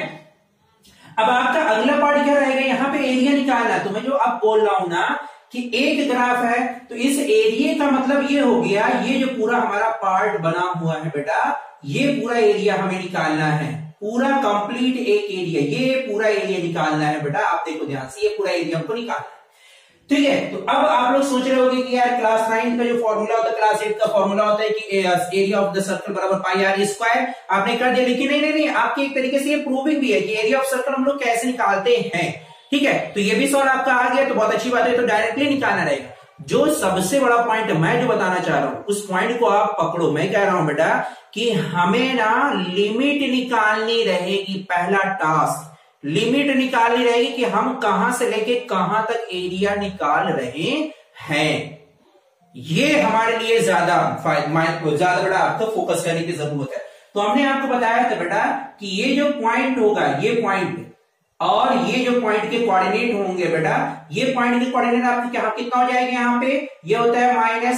अब आपका अगला पार्ट क्या रहेगा, यहाँ पे एरिया निकालना। तो मैं जो अब बोल रहा हूं ना कि एक ग्राफ है, तो इस एरिया का मतलब ये हो गया, ये जो पूरा हमारा पार्ट बना हुआ है बेटा ये पूरा एरिया हमें निकालना है, पूरा कंप्लीट एक एरिया, ये पूरा एरिया निकालना है बेटा। आप देखो ध्यान से, ये पूरा एरिया हमको निकालना है। ठीक है, तो अब आप लोग सोच रहे होंगे कि यार क्लास 9 का जो फॉर्मूला होता है, क्लास 8 का फॉर्मूला होता है कि एरिया ऑफ द सर्कल बराबर पाई आर स्क्वायर, आपने कर दिया। लेकिन नहीं, आपकी एक तरीके से ये प्रूविंग भी है कि एरिया ऑफ सर्कल हम लोग कैसे निकालते हैं। ठीक है, तो ये भी सवाल आपका आ गया तो बहुत अच्छी बात है, तो डायरेक्टली निकालना रहेगा। जो सबसे बड़ा पॉइंट मैं जो बताना चाह रहा हूं उस पॉइंट को आप पकड़ो। मैं कह रहा हूं बेटा कि हमें ना लिमिट निकालनी रहेगी, पहला टास्क लिमिट निकालनी रहेगी कि हम कहां से लेके कहां तक एरिया निकाल रहे हैं। ये हमारे लिए ज्यादा बड़ा आपको फोकस करने की जरूरत है। तो हमने आपको बताया था बेटा कि ये जो पॉइंट होगा, ये पॉइंट और ये जो पॉइंट के कोऑर्डिनेट होंगे बेटा, ये पॉइंट के कोऑर्डिनेट आपके यहाँ कितना हो जाएगा, यहाँ पे ये होता है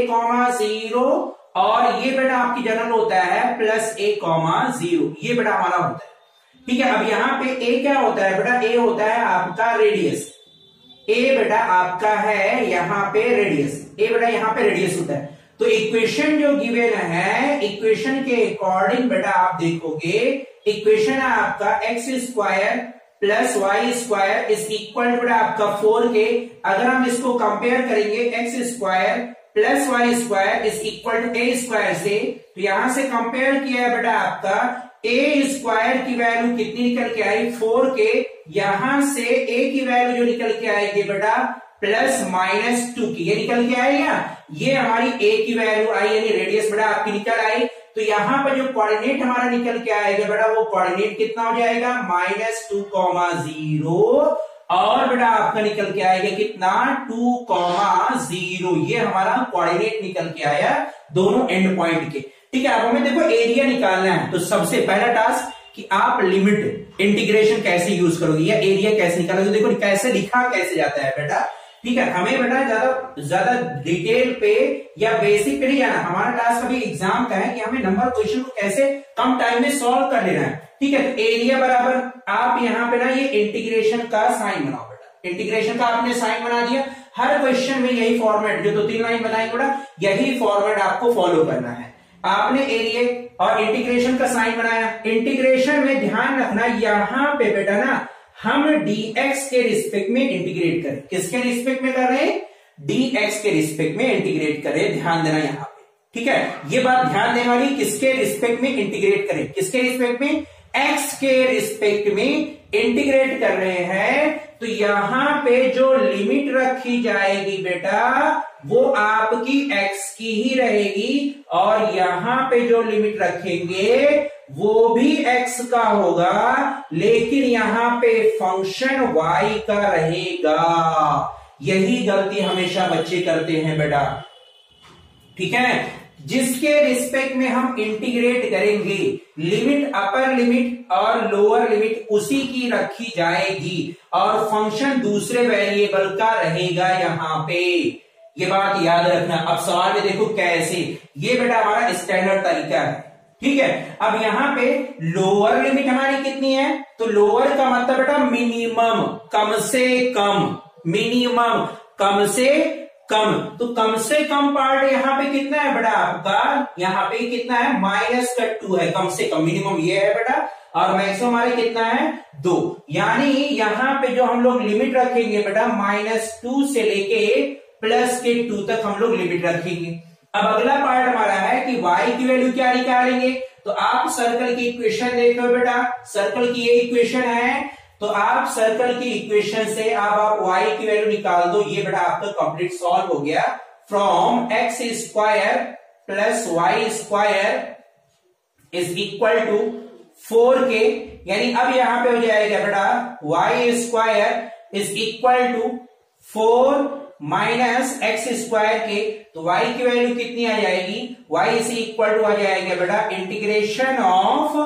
-a,0 और ये बेटा आपकी जनरल होता है +a,0। ये बेटा हमारा होता है। ठीक है, अब यहाँ पे a क्या होता है बेटा, a होता है आपका रेडियस, a बेटा आपका है यहाँ पे रेडियस, a बेटा यहाँ पे रेडियस होता है। तो इक्वेशन जो गिवन है, इक्वेशन के अकॉर्डिंग बेटा आप देखोगे, इक्वेशन है आपका x² + y² is equal to आपका 4 के। अगर हम इसको कंपेयर करेंगे x² plus y square is equal to a square से, तो यहां से कंपेयर किया है बेटा आपका ए स्क्वायर की वैल्यू कितनी निकल के आई 4k, यहां से ए की वैल्यू जो निकल के आएगी बेटा प्लस माइनस 2 की, ये निकल के आएगा, ये हमारी ए की वैल्यू आई यानी रेडियस बेटा आपकी निकल आई। तो यहां पर जो कोऑर्डिनेट हमारा निकल के आएगा बेटा वो कोऑर्डिनेट कितना हो जाएगा -2,0 और बेटा आपका निकल के आएगा कितना 2,0, ये हमारा कोऑर्डिनेट निकल के आया दोनों एंड पॉइंट के। ठीक है, अब हमें देखो एरिया निकालना है, तो सबसे पहला टास्क कि आप लिमिट इंटीग्रेशन कैसे यूज करोगे या एरिया कैसे निकालोगे, देखो कैसे लिखा कैसे जाता है बेटा। ठीक है, हमें बेटा ज्यादा डिटेल पे या बेसिक पे नहीं जाना, हमारा टास्क अभी एग्जाम का है कि हमें नंबर क्वेश्चन को कैसे कम टाइम में सॉल्व कर लेना है। ठीक है, तो एरिया बराबर आप यहाँ पे ना ये इंटीग्रेशन का साइन बनाओ बेटा, इंटीग्रेशन का आपने साइन बना दिया। हर क्वेश्चन में यही फॉर्मेट जो 2-3 लाइन बनाएंगे बेटा, यही फॉर्मेट आपको फॉलो करना है। आपने एरिया और इंटीग्रेशन का साइन बनाया, इंटीग्रेशन में ध्यान रखना यहां पे बेटा ना हम dx के रिस्पेक्ट में इंटीग्रेट करें, किसके रिस्पेक्ट में कर रहे हैं dx के रिस्पेक्ट में इंटीग्रेट करें, ध्यान देना यहां पे। ठीक है, ये बात ध्यान देने वाली, किसके रिस्पेक्ट में इंटीग्रेट करें, किसके रिस्पेक्ट में x के रिस्पेक्ट में इंटीग्रेट कर रहे हैं। तो यहां पे जो लिमिट रखी जाएगी बेटा वो आपकी x की ही रहेगी, और यहां पे जो लिमिट रखेंगे वो भी x का होगा, लेकिन यहां पे फंक्शन y का रहेगा। यही गलती हमेशा बच्चे करते हैं बेटा। ठीक है, जिसके रिस्पेक्ट में हम इंटीग्रेट करेंगे लिमिट अपर लिमिट और लोअर लिमिट उसी की रखी जाएगी, और फंक्शन दूसरे वेरिएबल का रहेगा यहां पे, ये बात याद रखना। अब सवाल में देखो कैसे, ये बेटा हमारा स्टैंडर्ड तरीका है। ठीक है, अब यहां पे लोअर लिमिट हमारी कितनी है, तो लोअर का मतलब बेटा मिनिमम, कम से कम, मिनिमम कम से कम, तो कम से कम पार्ट यहां पे कितना है बेटा आपका, यहां पे कितना है -2 है, कम से कम मिनिमम ये है बेटा, और मैक्सिमम हमारे कितना है 2, यानी यहां पे जो हम लोग लिमिट रखेंगे बेटा -2 से लेके +2 तक हम लोग लिमिट रखेंगे। अब अगला पार्ट हमारा है कि y की वैल्यू क्या निकालेंगे, तो आप सर्कल की इक्वेशन देखो बेटा, सर्कल की ये इक्वेशन है, तो आप सर्कल की इक्वेशन से अब आप y की वैल्यू निकाल दो, ये बेटा आपका कंप्लीट सॉल्व हो गया। From x² + y² is equal to 4k, यानी अब यहां पे हो जाएगा बेटा y² is equal to 4 minus x² के, तो y की वैल्यू कितनी आ जाएगी, y इज इक्वल टू आ जाएगा बेटा इंटीग्रेशन ऑफ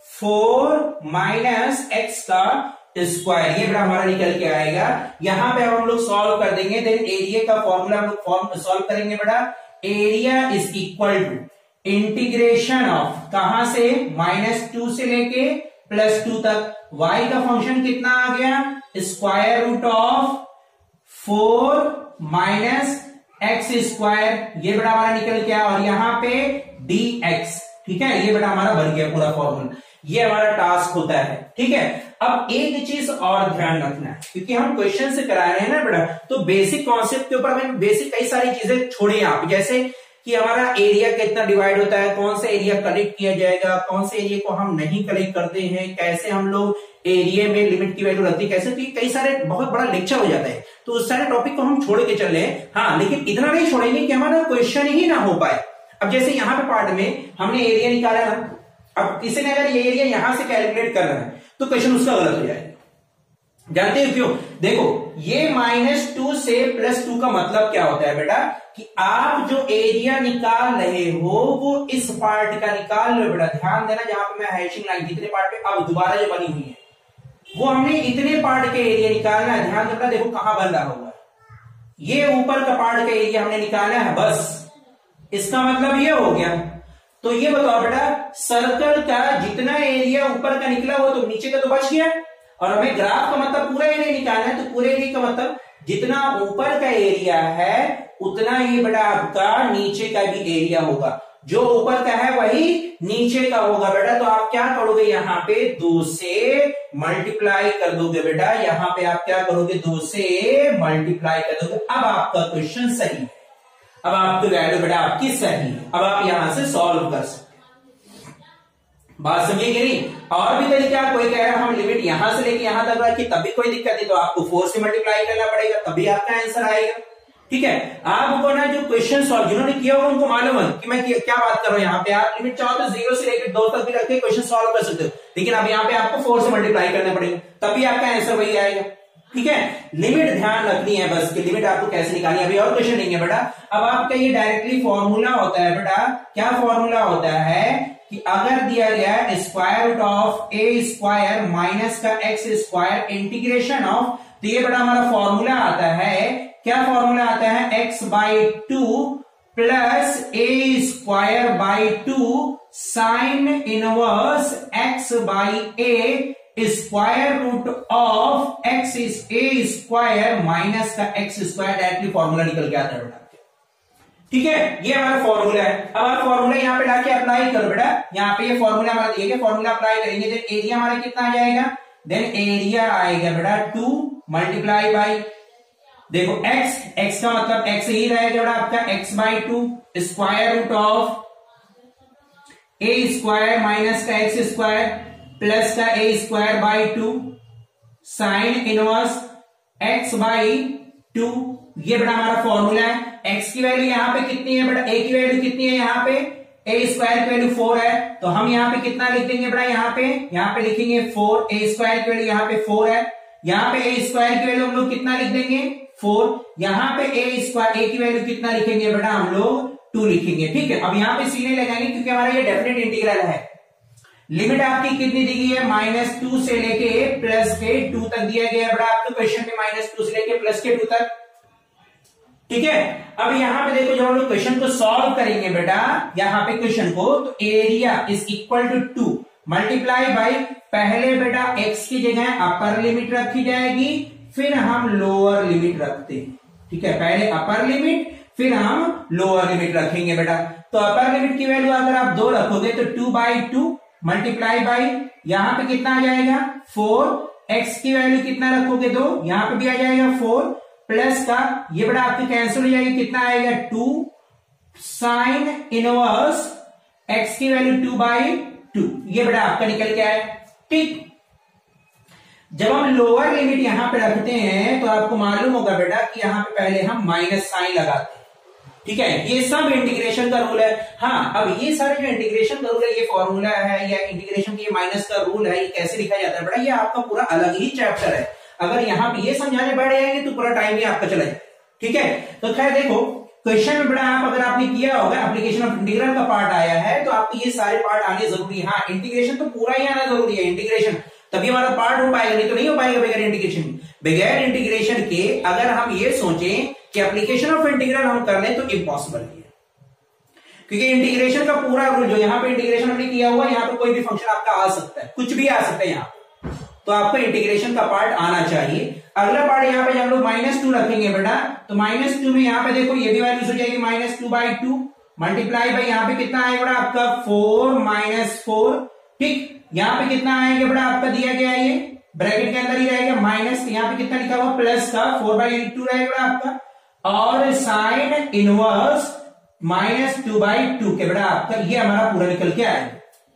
4 माइनस x का स्क्वायर, ये बेटा हमारा निकल के आएगा। यहां पे हम लोग सॉल्व कर देंगे, देन एरिया का फॉर्मूला हम लोग सॉल्व करेंगे बेटा, area is equal to integration of कहां से -2 से लेके +2 तक, y का फंक्शन कितना आ गया square root of 4 minus x², ये बेटा हमारा निकल गया, और यहां पे dx। ठीक है, ये बेटा हमारा बन गया पूरा फॉर्मूला, ये हमारा टास्क होता है। ठीक है, अब एक चीज और ध्यान रखना है, क्योंकि हम क्वेश्चन से करा रहे हैं ना बेटा, तो बेसिक कॉन्सेप्ट के ऊपर हमें बेसिक कई सारी चीजें छोड़े आप, जैसे कि हमारा एरिया कितना डिवाइड होता है, कौन सा एरिया कलेक्ट किया जाएगा, कौन से एरिया को हम नहीं कलेक्ट करते हैं, कैसे हम लोग एरिया में लिमिट की वैल्यू रखती है, कैसे, तो कई सारे बहुत बड़ा लेक्चर हो जाता है, तो उस सारे टॉपिक को हम छोड़ के चल रहे हैं। हाँ, लेकिन इतना नहीं छोड़ेंगे कि हमारा क्वेश्चन ही ना हो पाए। अब जैसे यहाँ पे पार्ट में हमने एरिया निकाला ना, अब किसी ने अगर ये एरिया यहां से कैलकुलेट कर रहा है तो क्वेश्चन उसका गलत हो जाएगा। जानते हो क्यों? देखो, ये -2 से +2 का मतलब क्या होता है बेटा, कि आप जो एरिया निकाल रहे हो वो इस पार्ट का निकाल रहे हो बेटा। ध्यान देना, जहां पे मैं हैशिंग लाइन जितने पार्ट पे अब दोबारा जो बनी हुई है वो हमने इतने पार्ट के एरिया निकालना है। ध्यान देना, देखो कहां बन रहा हुआ है, ये ऊपर का पार्ट का एरिया हमने निकालना है, बस इसका मतलब ये हो गया। तो ये बताओ बेटा, सर्कल का जितना एरिया ऊपर का निकला वो तो नीचे का तो बच गया, और हमें ग्राफ का मतलब पूरा एरिया निकालना है, तो पूरे एरिया का मतलब जितना ऊपर का एरिया है उतना ही बेटा आपका नीचे का भी एरिया होगा, जो ऊपर का है वही नीचे का होगा बेटा। तो आप क्या करोगे, यहाँ पे 2 से मल्टीप्लाई कर दोगे बेटा, यहाँ पे आप क्या करोगे 2 से मल्टीप्लाई कर दोगे। अब आपका क्वेश्चन सही है, अब आपकी वैल्यू बेटा आपकी सही है। अब आप यहां से सॉल्व कर सकते हैं। बात समझिए कि नहीं? और भी तरीका, कोई कह रहा है हम लिमिट यहां से लेके यहां तक रखी तभी कोई दिक्कत नहीं, तो आपको 4 से मल्टीप्लाई करना पड़ेगा तभी आपका आंसर आएगा। ठीक है, आपको ना जो क्वेश्चन सॉल्व जिन्होंने किया होगा उनको मालूम है कि मैं क्या बात कर रहा हूं। यहाँ पे आप लिमिट चाहो तो 0 से लेकर 2 तक भी रख के क्वेश्चन सॉल्व कर सकते हो, लेकिन अब यहाँ पे आपको 4 से मल्टीप्लाई करना पड़ेगा तभी आपका आंसर वही आएगा। ठीक है, लिमिट ध्यान रखनी है बस कि लिमिट आपको कैसे निकालनी है। अभी और क्वेश्चन नहीं है बेटा। अब आपका ये डायरेक्टली फॉर्मूला होता है बेटा, क्या फॉर्मूला होता है कि अगर दिया गया square root of a square minus का एक्स स्क्वायर इंटीग्रेशन ऑफ, तो ये बड़ा हमारा फॉर्मूला आता है, क्या फॉर्मूला आता है, x by two plus a square by two sine inverse x by a square root of x is a square minus का एक्स स्क्वायर। डायरेक्टली फॉर्मूला निकल के आता है बेटा। ठीक है, ये हमारा फॉर्मूला है। अब आप फॉर्मूला यहाँ पे लाके अप्लाई करो बेटा। यहाँ पे ये फॉर्मूला हमारा दिया गया, फॉर्मूला अप्लाई करेंगे तो एरिया हमारा कितना आ जाएगा, देन एरिया आएगा बेटा 2 मल्टीप्लाई बाई, देखो x का मतलब x ही रहेगा बेटा आपका, x by 2 square root of a square minus का एक्स स्क्वायर प्लस का a square by 2 sine inverse x by 2। ये बेटा हमारा फॉर्मूला है। x की वैल्यू यहाँ पे कितनी है बेटा, a की वैल्यू कितनी है यहाँ पे, a स्क्वायर की वैल्यू 4 है, तो हम यहाँ पे कितना लिख देंगे बेटा, यहाँ पे लिखेंगे 4, a स्क्वायर की वैल्यू यहाँ पे 4 है, यहाँ पे a स्क्वायर की वैल्यू हम लोग कितना लिख देंगे 4, यहाँ पे a स्क्वायर a की वैल्यू कितना लिखेंगे बेटा, हम लोग 2 लिखेंगे। ठीक है, अब यहाँ पे सी नहीं लगाएंगे क्योंकि हमारा ये डेफिनेट इंटीग्रल है। लिमिट आपकी कितनी दी गई है, -2 से लेके +2 तक दिया गया है बेटा आपके क्वेश्चन में, -2 से लेके +2 तक। ठीक है, अब यहां पे देखो जब हम लोग क्वेश्चन को सॉल्व करेंगे बेटा, यहां पे क्वेश्चन को, तो area is equal to 2 multiply by, पहले बेटा x की जगह अपर लिमिट रखी जाएगी, फिर हम लोअर लिमिट रखते हैं। ठीक है, पहले अपर लिमिट फिर हम लोअर लिमिट रखेंगे बेटा। तो अपर लिमिट की वैल्यू अगर आप 2 रखोगे तो 2/2 मल्टीप्लाई बाई, यहां पे कितना आ जाएगा 4, x की वैल्यू कितना रखोगे 2, यहां पे भी आ जाएगा 4 प्लस का, ये बड़ा आपकी कैंसिल हो जाएगी, कितना आएगा 2 साइन इनवर्स x की वैल्यू 2/2, ये बड़ा आपका निकल के आए। ठीक, जब हम लोअर लिमिट यहां पे रखते हैं तो आपको मालूम होगा बेटा कि यहां पे पहले हम माइनस साइन लगाते हैं। ठीक है, ये सब इंटीग्रेशन का रूल है। हाँ, अब ये सारे जो इंटीग्रेशन का रूल है, ये फॉर्मूला है या इंटीग्रेशन की माइनस का रूल है, ये कैसे लिखा जाता है बेटा, ये आपका पूरा अलग ही चैप्टर है। अगर यहाँ पे ये समझाने बैठ जाएंगे तो पूरा टाइम ही आपका चला जाए। ठीक है, तो खैर देखो क्वेश्चन में बड़ा आप अगर आपने किया होगा, एप्लीकेशन ऑफ इंटीग्रल का पार्ट आया है, तो आपको ये सारे पार्ट आने जरूरी है। हाँ, इंटीग्रेशन तो पूरा ही आना जरूरी है, इंटीग्रेशन तभी हमारा पार्ट हो पाएगा, नहीं तो नहीं हो पाएगा बगैर इंटीग्रेशन। बगैर इंटीग्रेशन के अगर हम ये सोचें कि एप्लीकेशन ऑफ इंटीग्रल हम कर लें तो इम्पॉसिबल है, क्योंकि इंटीग्रेशन का पूरा रूल जो यहाँ पे इंटीग्रेशन हमने किया हुआ, यहाँ पे कोई भी फंक्शन आपका आ सकता है, कुछ भी आ सकता है यहाँ पे, तो आपको इंटीग्रेशन का पार्ट आना चाहिए। अगला पार्ट यहाँ पे जब हम लोग -2 रखेंगे बेटा, तो -2 में यहाँ पे देखो ये भी वैल्यूज हो जाएगी -2/2 मल्टीप्लाई बाई, यहाँ पे कितना आएगा बेटा आपका 4 -4। ठीक, यहाँ पे कितना आएगा बेटा आपका दिया गया है, ये ब्रैकेट के अंदर ही रहेगा माइनस, यहाँ पे कितना लिखा हुआ प्लस का 4/2 रहेगा बेटा आपका, और साइन इनवर्स -2/2 के बेटा आपका, ये हमारा पूरा निकल के आएगा।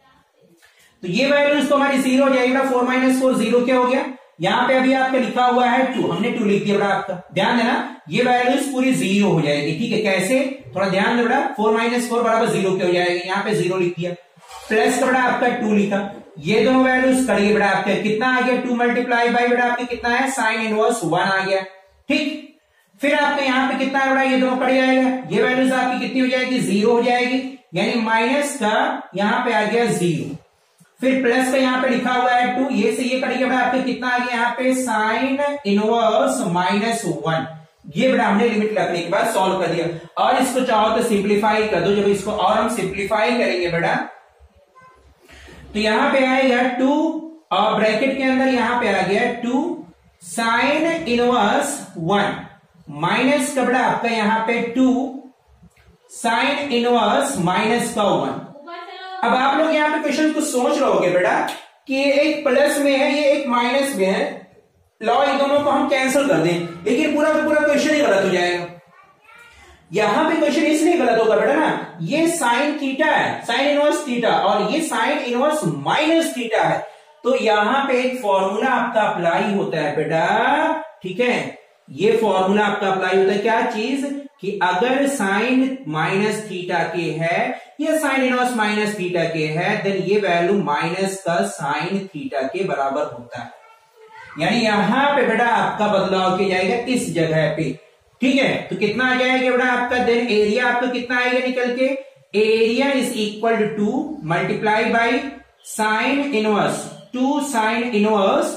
तो ये वैल्यूज तो हमारी 0 हो जाएगी, 4 - 4 0 क्या हो गया, यहाँ पे अभी आपका लिखा हुआ है 2, हमने 2 लिख दिया बेटा आपका, ध्यान देना ये वैल्यूज पूरी 0 हो जाएगी। ठीक है, कैसे, थोड़ा ध्यान दो बेटा, 4 - 4 बराबर 0 क्या हो जाएगी, यहाँ पे 0 लिख दिया, प्लस का बेटा आपका 2 लिखा, ये दोनों वैल्यूज करिए बेटा आपके, कितना आ गया 2 मल्टीप्लाई बाई बेटा आपके कितना है साइन इनवर्स 1 आ गया। ठीक, फिर आपके यहाँ पे कितना है बेटा, ये दोनों कट जाएगा, ये वैल्यूज आपकी कितनी हो जाएगी 0 हो जाएगी, यानी माइनस का यहाँ पे आ गया 0, फिर प्लस का यहाँ पे लिखा हुआ है 2, ये से ये कट गया बेटा आपके कितना आ गया यहाँ पे साइन इनवर्स -1। ये बेटा हमने लिमिट रखने के बाद सॉल्व कर दिया, और इसको चाहो तो सिंप्लीफाई कर दो। जब इसको और हम सिंप्लीफाई करेंगे बेटा, तो यहां पे आएगा 2 और ब्रैकेट के अंदर यहां पे आ गया 2 साइन इनवर्स 1 माइनस का बेटा आपका यहां पे 2 साइन इनवर्स -1। अब आप लोग यहां पे क्वेश्चन को सोच रहोगे बेटा कि ये एक प्लस में है, ये एक माइनस में है, लो ये दोनों को हम कैंसिल कर दें, लेकिन पूरा का पूरा क्वेश्चन ही गलत हो जाएगा। यहां पे क्वेश्चन इसलिए गलत होगा बेटा ना, ये साइन थीटा है, साइन इनवर्स थीटा, और ये साइन इनवर्स माइनस थीटा है। तो यहां पे एक फॉर्मूला आपका अप्लाई होता है बेटा, ठीक है, ये फॉर्मूला आपका अप्लाई होता है, क्या चीज, कि अगर साइन माइनस थीटा के है या साइन इनवर्स माइनस थीटा के है, देन ये वैल्यू माइनस का साइन थीटा के बराबर होता है। यानी यहां पे बेटा आपका बदलाव किया जाएगा इस जगह पे, ठीक है। तो कितना आ जाएगा बेटा आपका, देन एरिया आपका कितना आएगा निकल के, area is equal to multiply by sine inverse, 2 sine inverse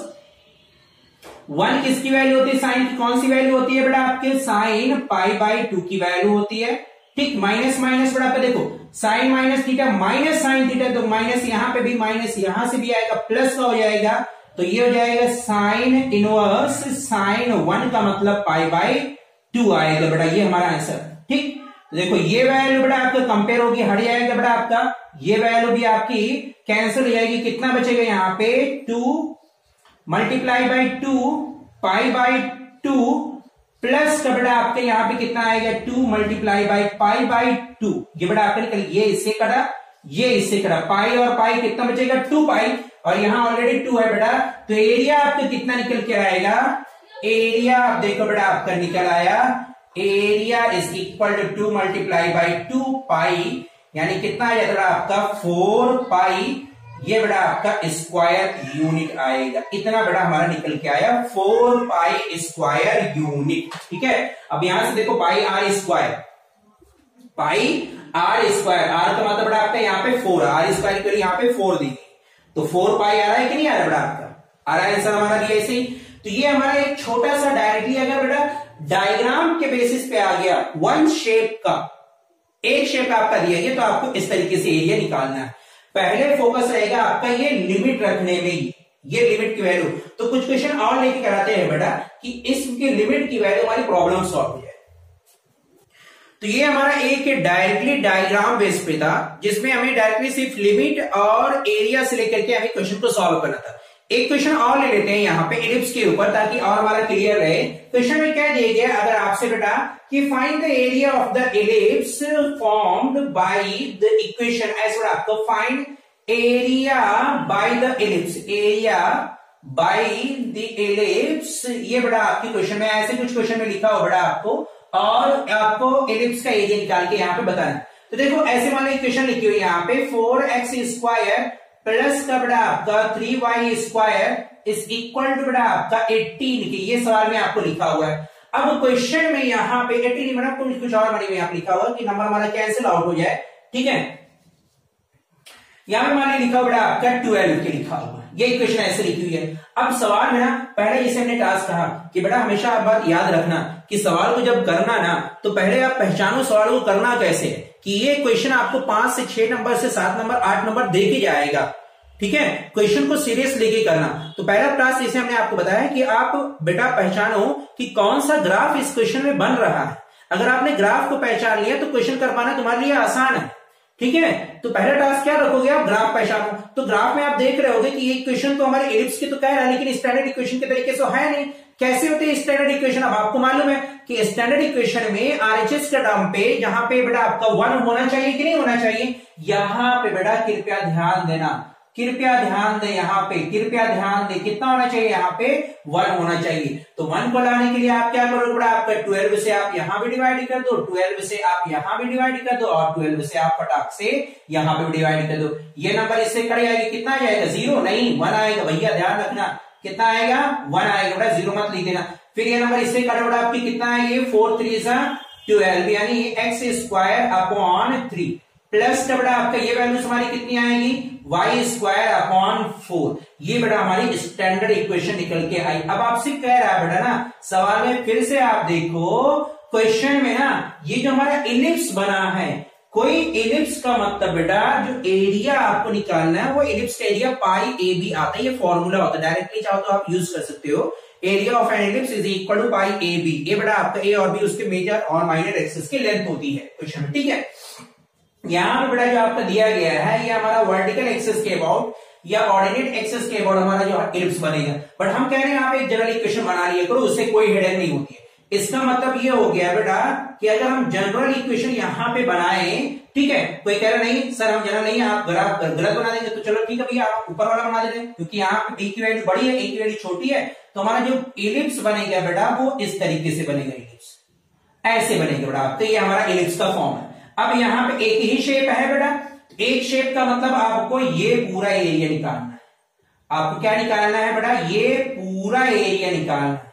1 किसकी वैल्यू होती है, साइन की कौन सी वैल्यू होती है बेटा आपके, साइन पाई बाई 2 की वैल्यू होती है, ठीक। माइनस माइनस बेटा आपका देखो, sine minus theta minus sine theta, तो माइनस यहां पे भी माइनस यहां से भी आएगा, प्लस का हो जाएगा, तो ये हो जाएगा साइन इनवर्स साइन 1 का मतलब पाई बाई 2 आएगा बेटा, ये हमारा आंसर, ठीक। देखो ये वैल्यू बेटा आपका कंपेयर होगी, हट जाएगा बेटा आपका, ये वैल्यू भी आपकी कैंसिल हो जाएगी, कितना बचेगा यहाँ पे 2 multiply by 2 pi by 2 plus का बेटा आपके यहाँ पे कितना आएगा 2 मल्टीप्लाई बाई पाई बाई 2, ये बेटा आपका निकल, ये इससे कटा, ये इससे कटा, पाई और पाई कितना बचेगा 2 पाई, और यहां ऑलरेडी 2 है बेटा, तो एरिया आपका कितना निकल के आएगा, एरिया आप देखो बेटा आपका निकल आया, area is equal to 2 multiply by 2 pi, यानी कितना आ जाएगा आपका 4 पाई, ये बेटा आपका स्क्वायर यूनिट आएगा, इतना बेटा हमारा निकल के आया 4 पाई स्क्वायर यूनिट, ठीक है। अब यहां से देखो pi r square, pi r square, r का मतलब बेटा आपका यहाँ पे 4, आर स्क्वायर के लिए यहाँ पे 4 दी, तो 4 पाई आ रहा है कि नहीं आ रहा बेटा आपका, आ रहा है आंसर हमारा भी ऐसे ही। तो ये हमारा एक छोटा सा डायरेक्टली अगर बेटा डायग्राम के बेसिस पे आ गया, वन शेप का, एक शेप आपका दिया गया, तो आपको इस तरीके से एरिया निकालना है। पहले फोकस रहेगा आपका ये लिमिट रखने में, ये लिमिट की वैल्यू, तो कुछ क्वेश्चन और लेके कराते हैं बेटा कि इसकी लिमिट की वैल्यू हमारी प्रॉब्लम सॉल्व हो जाए। तो ये हमारा एक डायरेक्टली डायग्राम बेस पे था, जिसमें हमें डायरेक्टली सिर्फ लिमिट और एरिया से लेकर के हमें क्वेश्चन को सॉल्व करना था। एक क्वेश्चन और ले लेते हैं यहाँ पे इलिप्स के ऊपर, ताकि और हमारा क्लियर रहे। क्वेश्चन में क्या दिया गया अगर आपसे बेटा कि find the area of the ellipse formed by the equation, ऐसा आपको find area by the ellipse, area by the ellipse, ये बेटा आपकी क्वेश्चन में ऐसे कुछ क्वेश्चन में लिखा हो बेटा आपको, और आपको इलिप्स का एरिया निकाल के यहाँ पे बताना। तो देखो ऐसे मान लो इक्वेशन लिखी हुई है यहाँ पे 4x स्क्वायर प्लस का बेटा आपका 3y square is equal to बेटा आपका 18 की, ये सवाल में आपको लिखा हुआ है। अब क्वेश्चन में यहाँ पे 18 बेटा कुछ और बनी हुई यहाँ लिखा हुआ कि नंबर हमारा कैंसिल आउट हो जाए, ठीक है। यहाँ पे मान लिखा हुआ बेटा आपका 12 के लिखा हुआ, ये इक्वेशन ऐसे लिखी हुई है। अब सवाल में ना पहले जैसे हमने टास्क कहा कि बेटा हमेशा आप बात याद रखना कि सवाल को जब करना ना, तो पहले आप पहचानो सवाल को करना कैसे है, कि ये क्वेश्चन आपको 5 से 6 नंबर से 7 नंबर 8 नंबर दे के जाएगा, ठीक है। क्वेश्चन को सीरियस लेके करना। तो पहला टास्क जैसे हमने आपको बताया कि आप बेटा पहचानो कि कौन सा ग्राफ इस क्वेश्चन में बन रहा है। अगर आपने ग्राफ को पहचान लिया तो क्वेश्चन कर पाना तुम्हारे लिए आसान है, ठीक है। तो पहला टास्क क्या रखोगे आप, ग्राफ पहचानो। तो ग्राफ में आप देख रहे होगे कि ये क्वेश्चन तो हमारे इलिप्स के तो कह रहा है, लेकिन स्टैंडर्ड इक्वेशन के तरीके से है नहीं। कैसे होते हैं स्टैंडर्ड इक्वेशन, अब आपको मालूम है कि स्टैंडर्ड इक्वेशन में आरएचएस के टर्म पे जहां पे बेटा आपका 1 होना चाहिए कि नहीं होना चाहिए, यहां पे बेटा कृपया ध्यान देना, कृपया ध्यान दे, यहाँ पे कृपया ध्यान दे, कितना होना चाहिए यहाँ पे 1 होना चाहिए। तो 1 को लाने के लिए आप क्या करोगे बेटा, आपका 12 से आप यहां भी डिवाइड कर दो, 12 से आप यहां भी डिवाइड कर दो, और 12 से आप फटाक से यहां पे भी डिवाइड कर दो। ये नंबर इससे कट जाएगा, कितना आ जाएगा 0 नहीं 1 आएगा, भैया ध्यान रखना कितना आएगा 1 आएगा बेटा, 0 मत लिख देना। फिर ये नंबर इससे कट बेटा आपकी कितना है, ये 4 3 12, यानी एक्स स्क्वायर अपॉन 3 प्लस का बेटा आपका ये वैल्यूज हमारी कितनी आएगी, वाई स्क्वायर अपॉन 4। ये बेटा हमारी स्टैंडर्ड इक्वेशन निकल के आई। अब आपसे कह रहा है बेटा ना सवाल में, फिर से आप देखो क्वेश्चन में ना ये जो हमारा इलिप्स बना है, कोई इलिप्स का मतलब बेटा जो एरिया आपको निकालना है वो इलिप्स का एरिया पाई ए बी आता है, ये फॉर्मूला होता है, डायरेक्टली चाहो तो आप यूज कर सकते हो। Area of an ellipse is equal to pi a b, ये बेटा आपका ए और बी उसके मेजर और माइनर एक्सिस की लेंथ होती है क्वेश्चन में, ठीक है। यहां पे बेटा जो आपका दिया गया है ये हमारा वर्टिकल एक्सिस के अबाउट या ऑर्डिनेट एक्सिस के अबाउट हमारा जो इलिप्स बनेगा, बट हम कह रहे हैं यहाँ पे एक जनरल इक्वेशन बना लिया करो, उससे कोई हेडेक नहीं होती है। इसका मतलब ये हो गया बेटा कि अगर हम जनरल इक्वेशन यहां पे बनाए, ठीक है, कोई कह रहा नहीं सर हम जनरल नहीं, आप गलत बना देंगे, तो चलो ठीक है भैया आप ऊपर वाला बना देंगे, क्योंकि यहाँ पे बी की वैल्यू बड़ी है, ए की वैल्यू छोटी है, तो हमारा जो इलिप्स बनेगा बेटा वो इस तरीके से बनेगा, इलिप्स ऐसे बनेगा बेटा। तो ये हमारा इलिप्स का फॉर्म है। अब यहाँ पे एक ही शेप है बेटा, एक शेप का मतलब आपको ये पूरा एरिया निकालना है। आपको क्या निकालना है बेटा, ये पूरा एरिया निकालना है,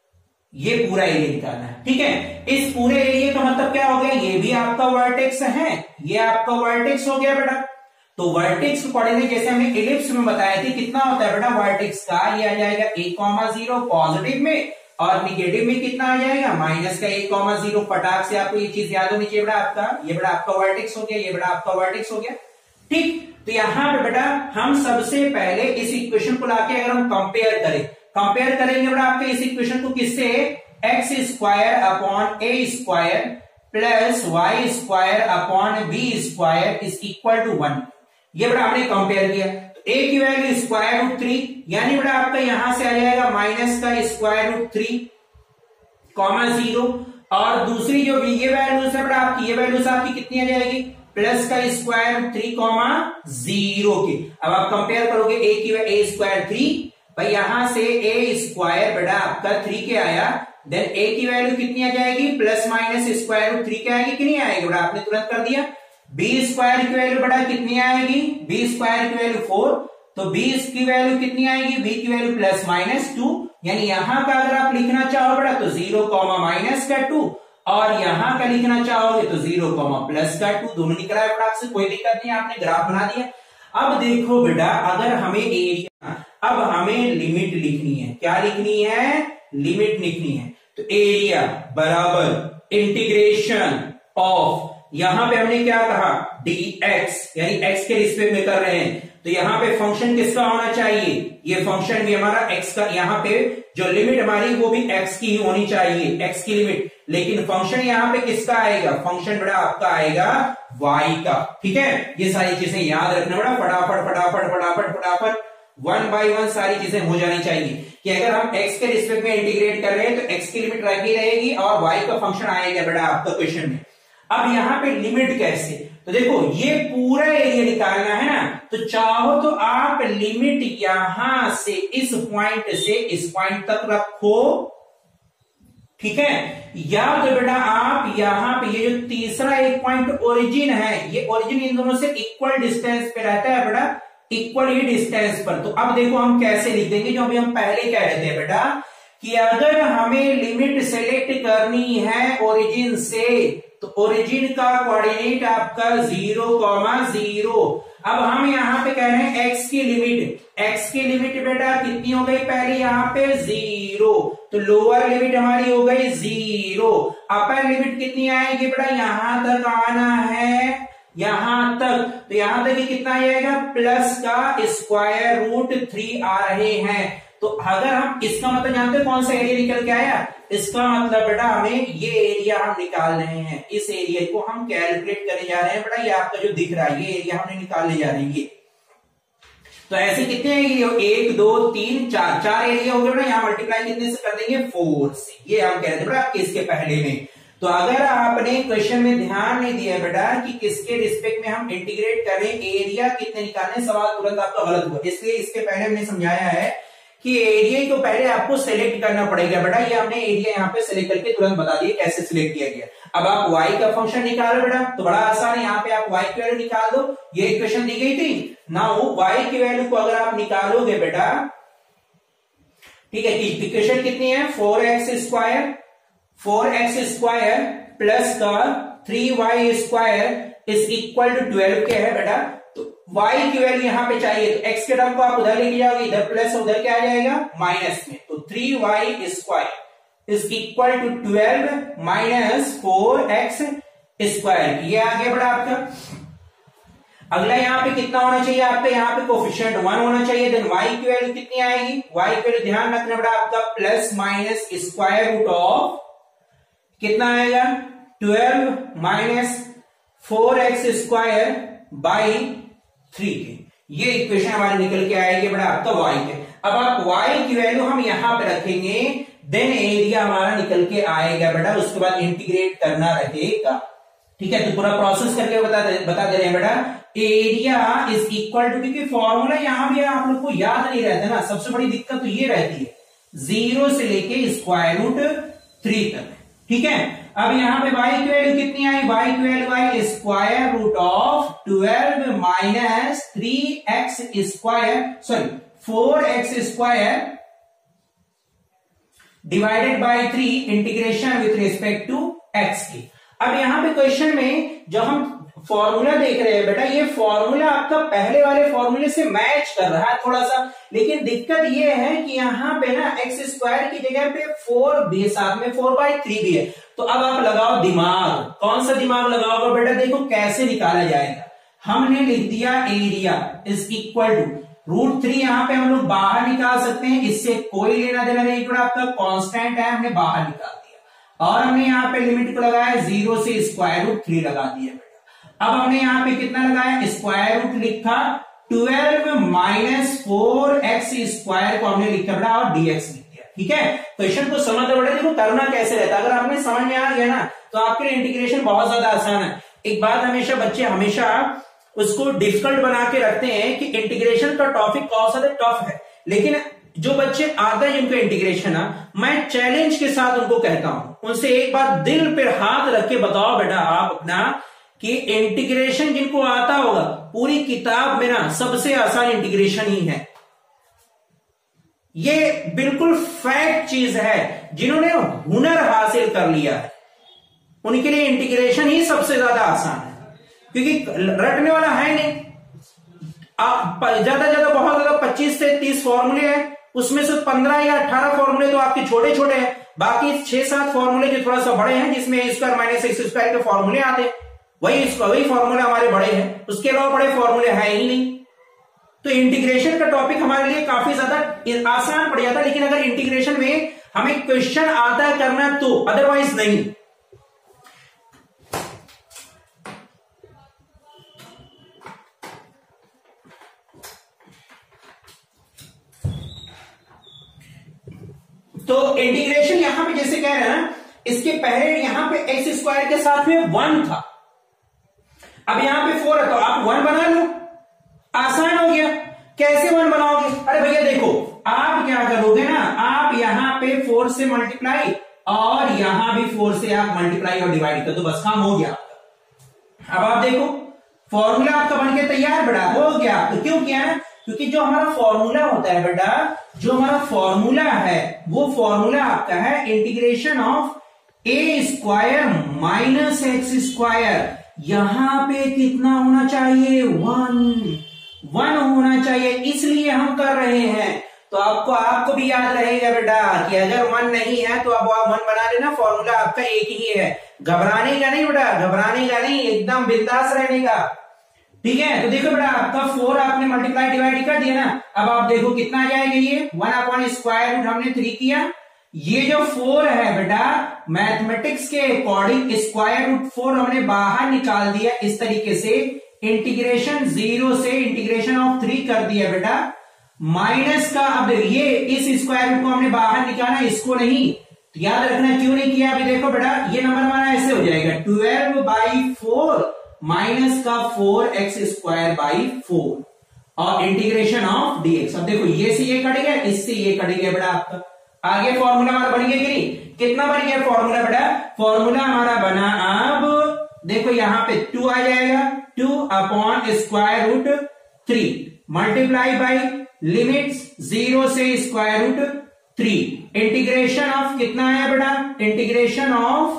ये पूरा एरिया निकालना है, ठीक है। इस पूरे एरिया का मतलब क्या हो गया, ये भी आपका वर्टेक्स है, ये आपका वर्टेक्स हो गया बेटा। तो वर्टेक्स कोऑर्डिनेट जैसे हमने इलिप्स में बताया थी कितना होता है बेटा वर्टेक्स का, ये आ जाएगा a,0 पॉजिटिव में, और निगेटिव में कितना आ जाएगा माइनस का a,0। फटाक से आपको ये चीज याद होनी चाहिए बेटा, आपका ये बेटा आपका वर्टेक्स हो गया, ये बेटा आपका वर्टेक्स हो गया, ठीक। तो यहां पे बेटा हम सबसे पहले इस इक्वेशन को लाके अगर हम कंपेयर करेंगे बेटा आपके इस इक्वेशन को किससे, x square upon a square plus y square upon b square is equal to 1। ये बेटा आपने कंपेयर किया, तो ए की वैल्यू स्क्वायर रूट 3, यानी बेटा आपका यहां से आ जाएगा माइनस का स्क्वायर रूट 3 कॉमा 0, और दूसरी जो ये वैल्यूज है बेटा आपकी, ये वैल्यूज आपकी कितनी आ जाएगी, प्लस का स्क्वायर रूट 3 कॉमा 0 की। अब आप कंपेयर करोगे ए की ए स्क्वायर 3, भाई यहां से ए स्क्वायर बेटा आपका 3 के आया, देन ए की वैल्यू कितनी आ जाएगी, प्लस माइनस स्क्वायर रूट 3 के आएगी कि नहीं आएगी बेटा, आपने तुरंत कर दिया। बी स्क्वायर की वैल्यू बेटा कितनी आएगी, बी स्क्वायर की वैल्यू 4, तो बी की वैल्यू कितनी आएगी, बी की वैल्यू प्लस माइनस 2, यानी यहां का अगर आप लिखना चाहो बेटा तो 0 कॉमा माइनस का 2, और यहां का लिखना चाहोगे तो 0 कॉमा प्लस का 2, दोनों निकला है बेटा आपसे, कोई दिक्कत नहीं, आपने ग्राफ बना दिया। अब देखो बेटा अगर हमें एरिया, अब हमें लिमिट लिखनी है, क्या लिखनी है, लिमिट लिखनी है, तो एरिया बराबर इंटीग्रेशन ऑफ, यहां पे हमने क्या कहा dx, यानी x के रिस्पेक्ट में कर रहे हैं, तो यहां पे फंक्शन किसका होना चाहिए, ये फंक्शन भी हमारा x का, यहां पे जो लिमिट हमारी वो भी x की ही होनी चाहिए, x की लिमिट, लेकिन फंक्शन यहां पे किसका आएगा, फंक्शन बेटा आपका आएगा y का, ठीक है। ये सारी चीजें याद रखना बेटा, फटाफट फटाफट फटाफट फटाफट 1 बाय 1 सारी चीजें हो जानी चाहिए, कि अगर हम x के रिस्पेक्ट में इंटीग्रेट कर रहे हैं तो x की लिमिट रखी रहेगी और y का फंक्शन आएगा बेटा आपका क्वेश्चन में। अब यहां पे लिमिट कैसे, तो देखो ये पूरा एरिया निकालना है ना, तो चाहो तो आप लिमिट यहां से इस पॉइंट से इस पॉइंट तक रखो, ठीक है, या तो बेटा आप यहां पे ये जो तीसरा एक पॉइंट ओरिजिन है, ये ओरिजिन इन दोनों से इक्वल डिस्टेंस पे रहता है बेटा, इक्वल ही डिस्टेंस पर। तो अब देखो हम कैसे लिख देंगे, जो अभी हम पहले कह रहे थे बेटा कि अगर हमें लिमिट सेलेक्ट करनी है ओरिजिन से, तो ओरिजिन का कोऑर्डिनेट आपका 0,0। अब हम यहां पे कह रहे हैं x की लिमिट बेटा कितनी हो गई, पहले यहां पे 0, तो लोअर लिमिट हमारी हो गई 0, अपर लिमिट कितनी आएगी बेटा, यहां तक आना है, यहां तक, तो यहां तक ये कितना आएगा, प्लस का स्क्वायर रूट 3 आ रहे हैं। तो अगर हम इसका मतलब जानते हैं कौन सा एरिया निकल के आया, इसका मतलब बेटा हमें ये एरिया हम निकाल रहे हैं, इस एरिया को हम कैलकुलेट करने जा रहे हैं बेटा, ये आपका जो दिख रहा है ये एरिया हमने निकालने जा रहे हैं। तो ऐसे कितने एरिया, 1 2 3 4 एरिया हो गए बेटा, यहाँ मल्टीप्लाई कितने से कर देंगे, 4 से, ये हम कह रहे थे बेटा इसके पहले में। तो अगर आपने क्वेश्चन में ध्यान नहीं दिया बेटा कि किसके रिस्पेक्ट में हम इंटीग्रेट करें, एरिया कितने निकालने, सवाल तुरंत आपका गलत हुआ, इसलिए इसके पहले हमने समझाया है कि एरिया को पहले आपको सेलेक्ट करना पड़ेगा बेटा, ये हमने एरिया यहाँ पे सेलेक्ट करके तुरंत बता दिया कैसे सिलेक्ट किया गया। अब आप y का फंक्शन निकालो बेटा, तो बड़ा आसान है, यहाँ पे आप y की वैल्यू निकाल दो, ये इक्वेशन दी गई थी ना, y की वैल्यू को अगर आप निकालोगे बेटा, ठीक है, इक्वेशन कितनी है, 4x स्क्वायर प्लस का 3y square is equal to 12 के है बेटा, तो y की वैल्यू यहां पे चाहिए, तो x के टर्म को आप उधर लेके जाओगे, इधर प्लस उधर क्या आ जाएगा माइनस में, तो 3y square is equal to 12 minus 4x square, ये आ गया बेटा आपका। अगला यहाँ पे कितना होना चाहिए आपका, यहाँ पे कोफिशिएंट 1 होना चाहिए, देन y की वैल्यू कितनी आएगी, y की वैल्यू ध्यान रखना बेटा आपका plus minus square root of कितना आएगा 12 माइनस 4x स्क्वायर बाई 3 के, ये इक्वेशन हमारे निकल के आएगी बेटा आपका y के। अब आप y की वैल्यू हम यहां पे रखेंगे, देन एरिया हमारा निकल के आएगा बेटा, उसके बाद इंटीग्रेट करना रहेगा। ठीक है, तो पूरा प्रोसेस करके बता दे रहे हैं बेटा। एरिया इज इक्वल टू, क्योंकि फॉर्मूला यहां भी आप लोग को याद नहीं रहता ना, सबसे बड़ी दिक्कत तो ये रहती है, 0 से लेके स्क्वायर रूट 3 तक। ठीक है, अब यहां पे y की वैल्यू कितनी आई, y की वैल्यू आई square root of 12 minus 3x square, sorry 4x square divided by 3 integration with respect to x की। अब यहां पे क्वेश्चन में जो हम फॉर्मूला देख रहे हैं बेटा, ये फॉर्मूला आपका पहले वाले फॉर्मूले से मैच कर रहा है थोड़ा सा, लेकिन दिक्कत ये है कि यहाँ पे ना x स्क्वायर की जगह पे 4 भी, साथ में 4/3 भी है। तो अब आप लगाओ दिमाग, कौन सा दिमाग लगाओगे बेटा, देखो कैसे निकाला जाएगा। हमने लिख दिया एरिया इज इक्वल टू √3, यहां पे हम लोग बाहर निकाल सकते हैं, इससे कोई लेना देना नहीं पड़ा, आपका कांस्टेंट है, हमने बाहर निकाल दिया। और हमने यहाँ पे लिमिट को लगाया 0 से स्क्वायर रूट 3 लगा दिया बेटा। अब हमने यहाँ पे कितना लगाया, स्क्वायर रूट लिखा, 12 माइनस 4x स्क्वायर को हमने लिखा बेटा और dx लिख दिया। ठीक है, क्वेश्चन को समझ बेटा, देखो करना कैसे रहता है, अगर आपने समझ में आ गया ना तो आपके लिए इंटीग्रेशन बहुत ज्यादा आसान है। एक बात हमेशा बच्चे हमेशा उसको डिफिकल्ट बना के रखते हैं कि इंटीग्रेशन का टॉपिक कौन सा टफ है, लेकिन जो बच्चे आता है जिनको इंटीग्रेशन है, मैं चैलेंज के साथ उनको कहता हूं, उनसे एक बार दिल पे हाथ रख के बताओ बेटा आप अपना कि इंटीग्रेशन जिनको आता होगा, पूरी किताब में ना सबसे आसान इंटीग्रेशन ही है। ये बिल्कुल फैक्ट चीज है, जिन्होंने हुनर हासिल कर लिया है उनके लिए इंटीग्रेशन ही सबसे ज्यादा आसान है, क्योंकि रटने वाला है नहीं। ज्यादा ज्यादा बहुत ज्यादा 25 से 30 फॉर्मूले हैं, उसमें से 15 या 18 फॉर्मूले तो आपके छोटे छोटे हैं, बाकी 6-7 फॉर्मूले जो थोड़ा सा बड़े हैं, जिसमें a square minus x square के फॉर्मूले आते हैं, वही फॉर्मूले हमारे बड़े हैं, उसके अलावा बड़े फॉर्मूले हैं ही नहीं। तो इंटीग्रेशन का टॉपिक हमारे लिए काफी ज्यादा आसान पड़ जाता है, लेकिन अगर इंटीग्रेशन में हमें क्वेश्चन आता है करना तो, अदरवाइज नहीं। तो इंटीग्रेशन यहां पे जैसे कह रहे हैं ना, इसके पहले यहां पे x स्क्वायर के साथ में 1 था, अब यहां पे 4 है, तो आप 1 बना लो, आसान हो गया। कैसे 1 बनाओगे, अरे भैया देखो आप क्या करोगे ना, आप यहां पे 4 से मल्टीप्लाई और यहां भी 4 से आप मल्टीप्लाई और डिवाइड कर दो, बस काम हो गया आपका। अब आप देखो फॉर्मूला आपका बन के तैयार बेटा, हो गया। तो क्यों किया है, क्योंकि जो हमारा फॉर्मूला होता है बेटा, जो हमारा फॉर्मूला है वो फॉर्मूला आपका है integration of a square minus x square. यहां पे कितना होना चाहिए, 1 होना चाहिए, इसलिए हम कर रहे हैं। तो आपको भी याद रहेगा बेटा कि अगर 1 नहीं है तो अब आप 1 बना लेना, फॉर्मूला आपका एक ही है। घबराने का नहीं बेटा, घबराने का नहीं, एकदम बिंदास रहने का। ठीक है, तो देखो बेटा आपका 4 आपने मल्टीप्लाई डिवाइड कर दिया ना, अब आप देखो कितना आ जाएगा, ये 1 स्क्वायर रूट हमने 3 किया, ये जो 4 है बेटा मैथमेटिक्स के अकॉर्डिंग स्क्वायर रूट 4 हमने बाहर निकाल दिया इस तरीके से, इंटीग्रेशन 0 से इंटीग्रेशन ऑफ 3 कर दिया बेटा, माइनस का अब ये इस स्क्वायर रूट को हमने बाहर निकाला, इसको नहीं, तो याद रखना क्यों नहीं किया। अभी देखो बेटा ये नंबर हमारा ऐसे हो जाएगा 12/4 माइनस का 4x स्क्वायर बाई 4 और इंटीग्रेशन ऑफ dx। अब देखो ये से ये कट गया, इससे ये कट गया बेटा आपका, आगे फॉर्मूला हमारा बन गया कि नहीं, कितना बन गया फॉर्मूला बेटा, फॉर्मूला हमारा बना, अब देखो यहां पे 2 आ जाएगा, 2 square root 3 multiply by limits 0 से स्क्वायर रूट 3, इंटीग्रेशन ऑफ कितना आया बेटा, integration of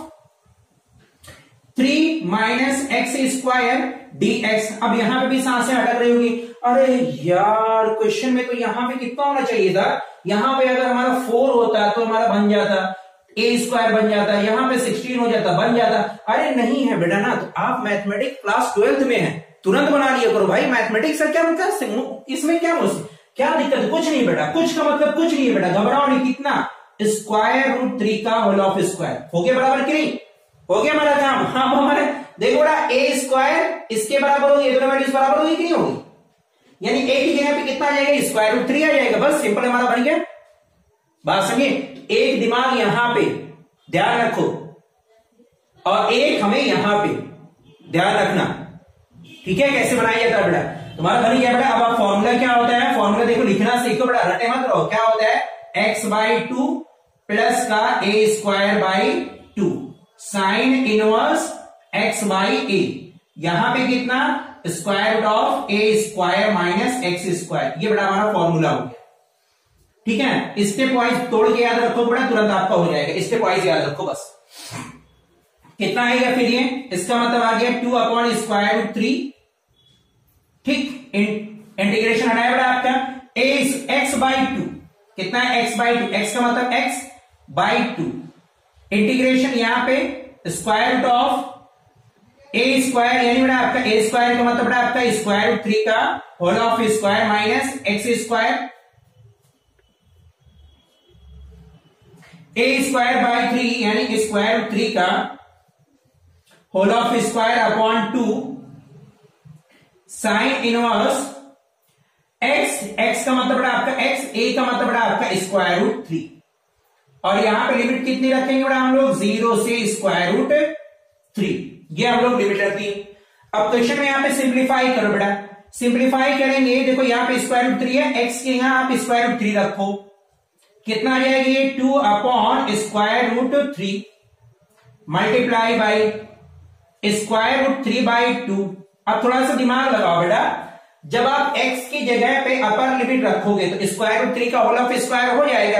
3 minus x square dx। अब यहां पे भी सांसें अटक रही होगी, अरे यार क्वेश्चन में तो यहां पे कितना होना चाहिए था, यहां पे अगर हमारा 4 होता तो हमारा बन जाता a स्क्वायर बन जाता, यहां पे 16 हो जाता, बन जाता। अरे नहीं है बेटा ना, तो आप मैथमेटिक्स क्लास 12th में है, तुरंत बना लिया करो भाई। मैथमेटिक्स से क्या मतलब, इसमें क्या दिक्कत, कुछ नहीं बेटा, कुछ का मतलब कुछ नहीं है बेटा, घबराओ नहीं। कितना, स्क्वायर रूट 3 का होल ऑफ स्क्वायर, हो गया बराबर कि नहीं, हो गया हमारा काम। हाँ हमारे देखो बेटा a स्क्वायर इसके बराबर होगी, दोनों वैल्यूज बराबर होगी कि नहीं होगी, यानी a की जगह पे कितना आ जाएगा, स्क्वायर रूट 3 आ जाएगा। बस सिंपल हमारा बन गया। बात समझिए, एक दिमाग यहां पे ध्यान रखो और एक हमें यहां पे ध्यान रखना, ठीक है। कैसे बनाया जाता है बेटा, तुम्हारा बन गया बेटा। अब आप फॉर्मूला क्या होता है, फॉर्मूला देखो लिखना सीखो बेटा, रटे मत रहो। क्या होता है, x/2 प्लस का a²/2 साइन इनवर्स x/a। यहां पे कितना, square root of a² minus x²। ये बड़ा हमारा फॉर्मूला हो गया, ठीक है। स्टेप वाइज तोड़ के याद रखो बड़ा, तुरंत आपका हो जाएगा। स्टेप वाइज याद रखो बस। कितना आएगा फिर ये, इसका मतलब आ गया 2/√3, ठीक। इंटीग्रेशन हटाया बड़ा आपका x/2, कितना है x/2, x का मतलब x/2। इंटीग्रेशन यहां पे स्क्वायर रूट ऑफ a² यानी बड़ा आपका a² का मतलब बड़ा आपका स्क्वायर रूट 3 का whole of square minus x², a²/3 यानी स्क्वायर रूट 3 का whole of square upon 2 sine inverse x का मतलब बड़ा आपका x, a का मतलब बड़ा आपका स्क्वायर रूट 3। और यहां पे लिमिट कितनी रखेंगे बड़ा हम लोग, 0 से स्क्वायर रूट 3, ये हम लोग लिमिट रखती है। अब क्वेश्चन में यहां पे सिंप्लीफाई करो बेटा, सिंप्लीफाई करेंगे। देखो यहां पे स्क्वायर रूट 3 है, x के यहां आप स्क्वायर रूट 3 रखो, कितना आ जाएगा ये 2/√3 मल्टीप्लाई बाई स्क्वायर रूट 3/2। अब थोड़ा सा दिमाग लगाओ बेटा, जब आप x की जगह पे अपर लिमिट रखोगे तो स्क्वायर रूट 3 का होल ऑफ स्क्वायर हो जाएगा,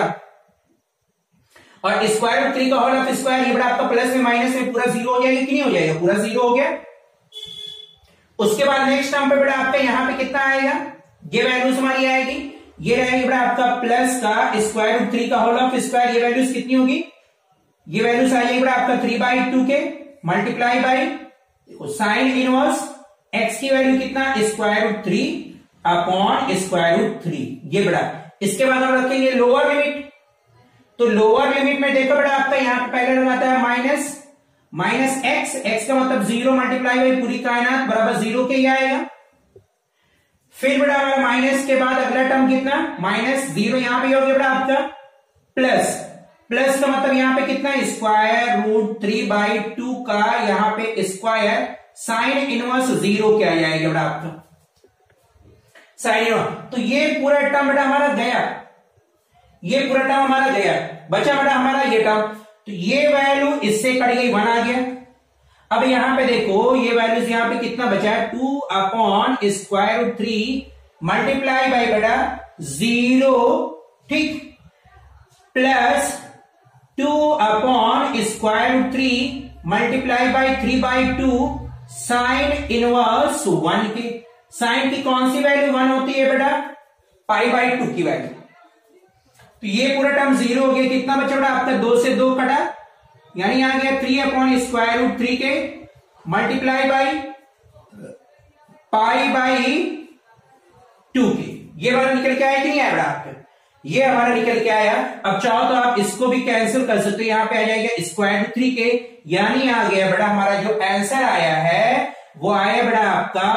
और स्क्वायर रूट 3 का होल ऑफ स्क्वायर ये बड़ा आपका प्लस में माइनस में पूरा 0 हो जाएगा कि नहीं हो जाएगा, पूरा 0 हो गया। उसके बाद नेक्स्ट टर्म पे बेटा आपका यहां पे कितना आएगा, ये वैल्यूज हमारी आएगी, ये रहेगी बेटा आपका प्लस का स्क्वायर रूट 3 का होल ऑफ स्क्वायर, ये वैल्यूज कितनी होगी, ये वैल्यूज आ जाएगी बेटा आपका 3/2 के multiply by sine inverse x की वैल्यू कितना, square root 3 upon square root 3, ये बड़ा। इसके बाद हम रखेंगे लोअर लिमिट, तो लोअर लिमिट में देखो बेटा आपका यहां पे पहले लगाता है माइनस x का मतलब 0 मल्टीप्लाई बाई पूरी कायनात बराबर 0 के ही आएगा। फिर बेटा हमारा माइनस के बाद अगला टर्म कितना, -0 यहां पे हो गया बेटा आपका प्लस का मतलब यहां पे कितना, स्क्वायर रूट 3/2 का यहां पे स्क्वायर साइन इनवर्स 0 क्या जाएगा बेटा आपका साइन इनवर्स। तो ये पूरा टर्म बेटा हमारा गया, ये पूरा टर्म हमारा गया, बचा बेटा हमारा ये टर्म। तो ये वैल्यू इससे कट गई, 1 आ गया। अब यहां पे देखो ये वैल्यूज यहां पे कितना बचा है, 2/√3 मल्टीप्लाई बाई बेटा 0, ठीक, plus 2/√3 multiply by 3/2 sine inverse 1 के। साइन की कौन सी वैल्यू 1 होती है बेटा, π/2 की वैल्यू। तो ये पूरा टर्म 0 हो गया, कितना बचा बेटा आपका 2 से 2 कटा, यानी आ गया 3/√3 के मल्टीप्लाई बाई π/2 के। ये वाला निकल के आया कि नहीं आया बेटा आपका, ये हमारा निकल के आया। अब चाहो तो आप इसको भी कैंसिल कर सकते हो, यहां पे आ जाएगा स्क्वायर रूट 3 के, यानी आ गया बेटा हमारा जो आंसर आया है वो आया बेटा आपका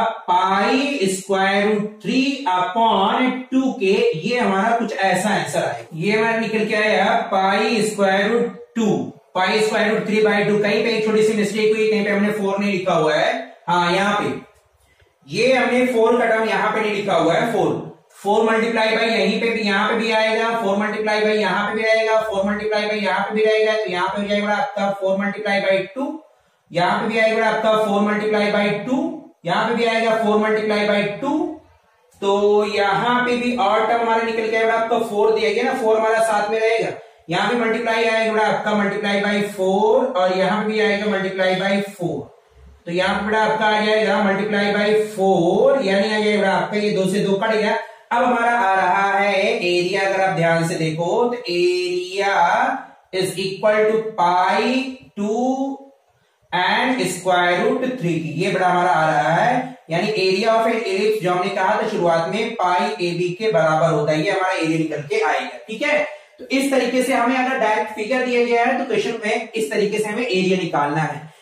π√3/2 के। ये हमारा कुछ ऐसा आंसर आया, ये हमारा निकल के आया π√2, π√3/2। कहीं पे एक छोटी सी मिस्टेक हुई, कहीं पे हमने 4 नहीं लिखा हुआ है, हाँ यहाँ पे ये हमने 4 का टर्म यहाँ पे नहीं लिखा हुआ है, 4 मल्टीप्लाई बाई यहीं पे भी, यहाँ पे भी आएगा, 4 मल्टीप्लाई बाई यहाँ पे भी आएगा, 4 मल्टीप्लाई बाई यहाँ पे भी रहेगा, तो यहाँ पे हो जाएगा आपका 4 मल्टीप्लाई बाई 2, यहाँ पे भी आएगा आपका 4 मल्टीप्लाई बाई 2, यहाँ पे भी आएगा 4 मल्टीप्लाई बाई 2। तो यहाँ पे भी और टर्म हमारा निकल के आएगा आपका 4 दिया गया ना, 4 हमारा साथ में रहेगा, यहाँ पे मल्टीप्लाई आएगा आपका मल्टीप्लाई बाई 4, और यहाँ पे भी आएगा मल्टीप्लाई बाई 4। तो यहाँ पे आपका आ जाएगा मल्टीप्लाई बाई 4, यानी आ जाएगा आपका ये 2 से 2 कट गया। अब हमारा आ रहा है एरिया, अगर आप ध्यान से देखो तो area is equal to π2 and square root 3 की, ये बड़ा हमारा आ रहा है, यानी एरिया ऑफ एन एलिप्स जो हमने कहा था शुरुआत में πAB के बराबर होता है, ये हमारा एरिया निकल के आएगा, ठीक है। तो इस तरीके से हमें अगर डायरेक्ट फिगर दिया गया है तो क्वेश्चन में इस तरीके से हमें एरिया निकालना है।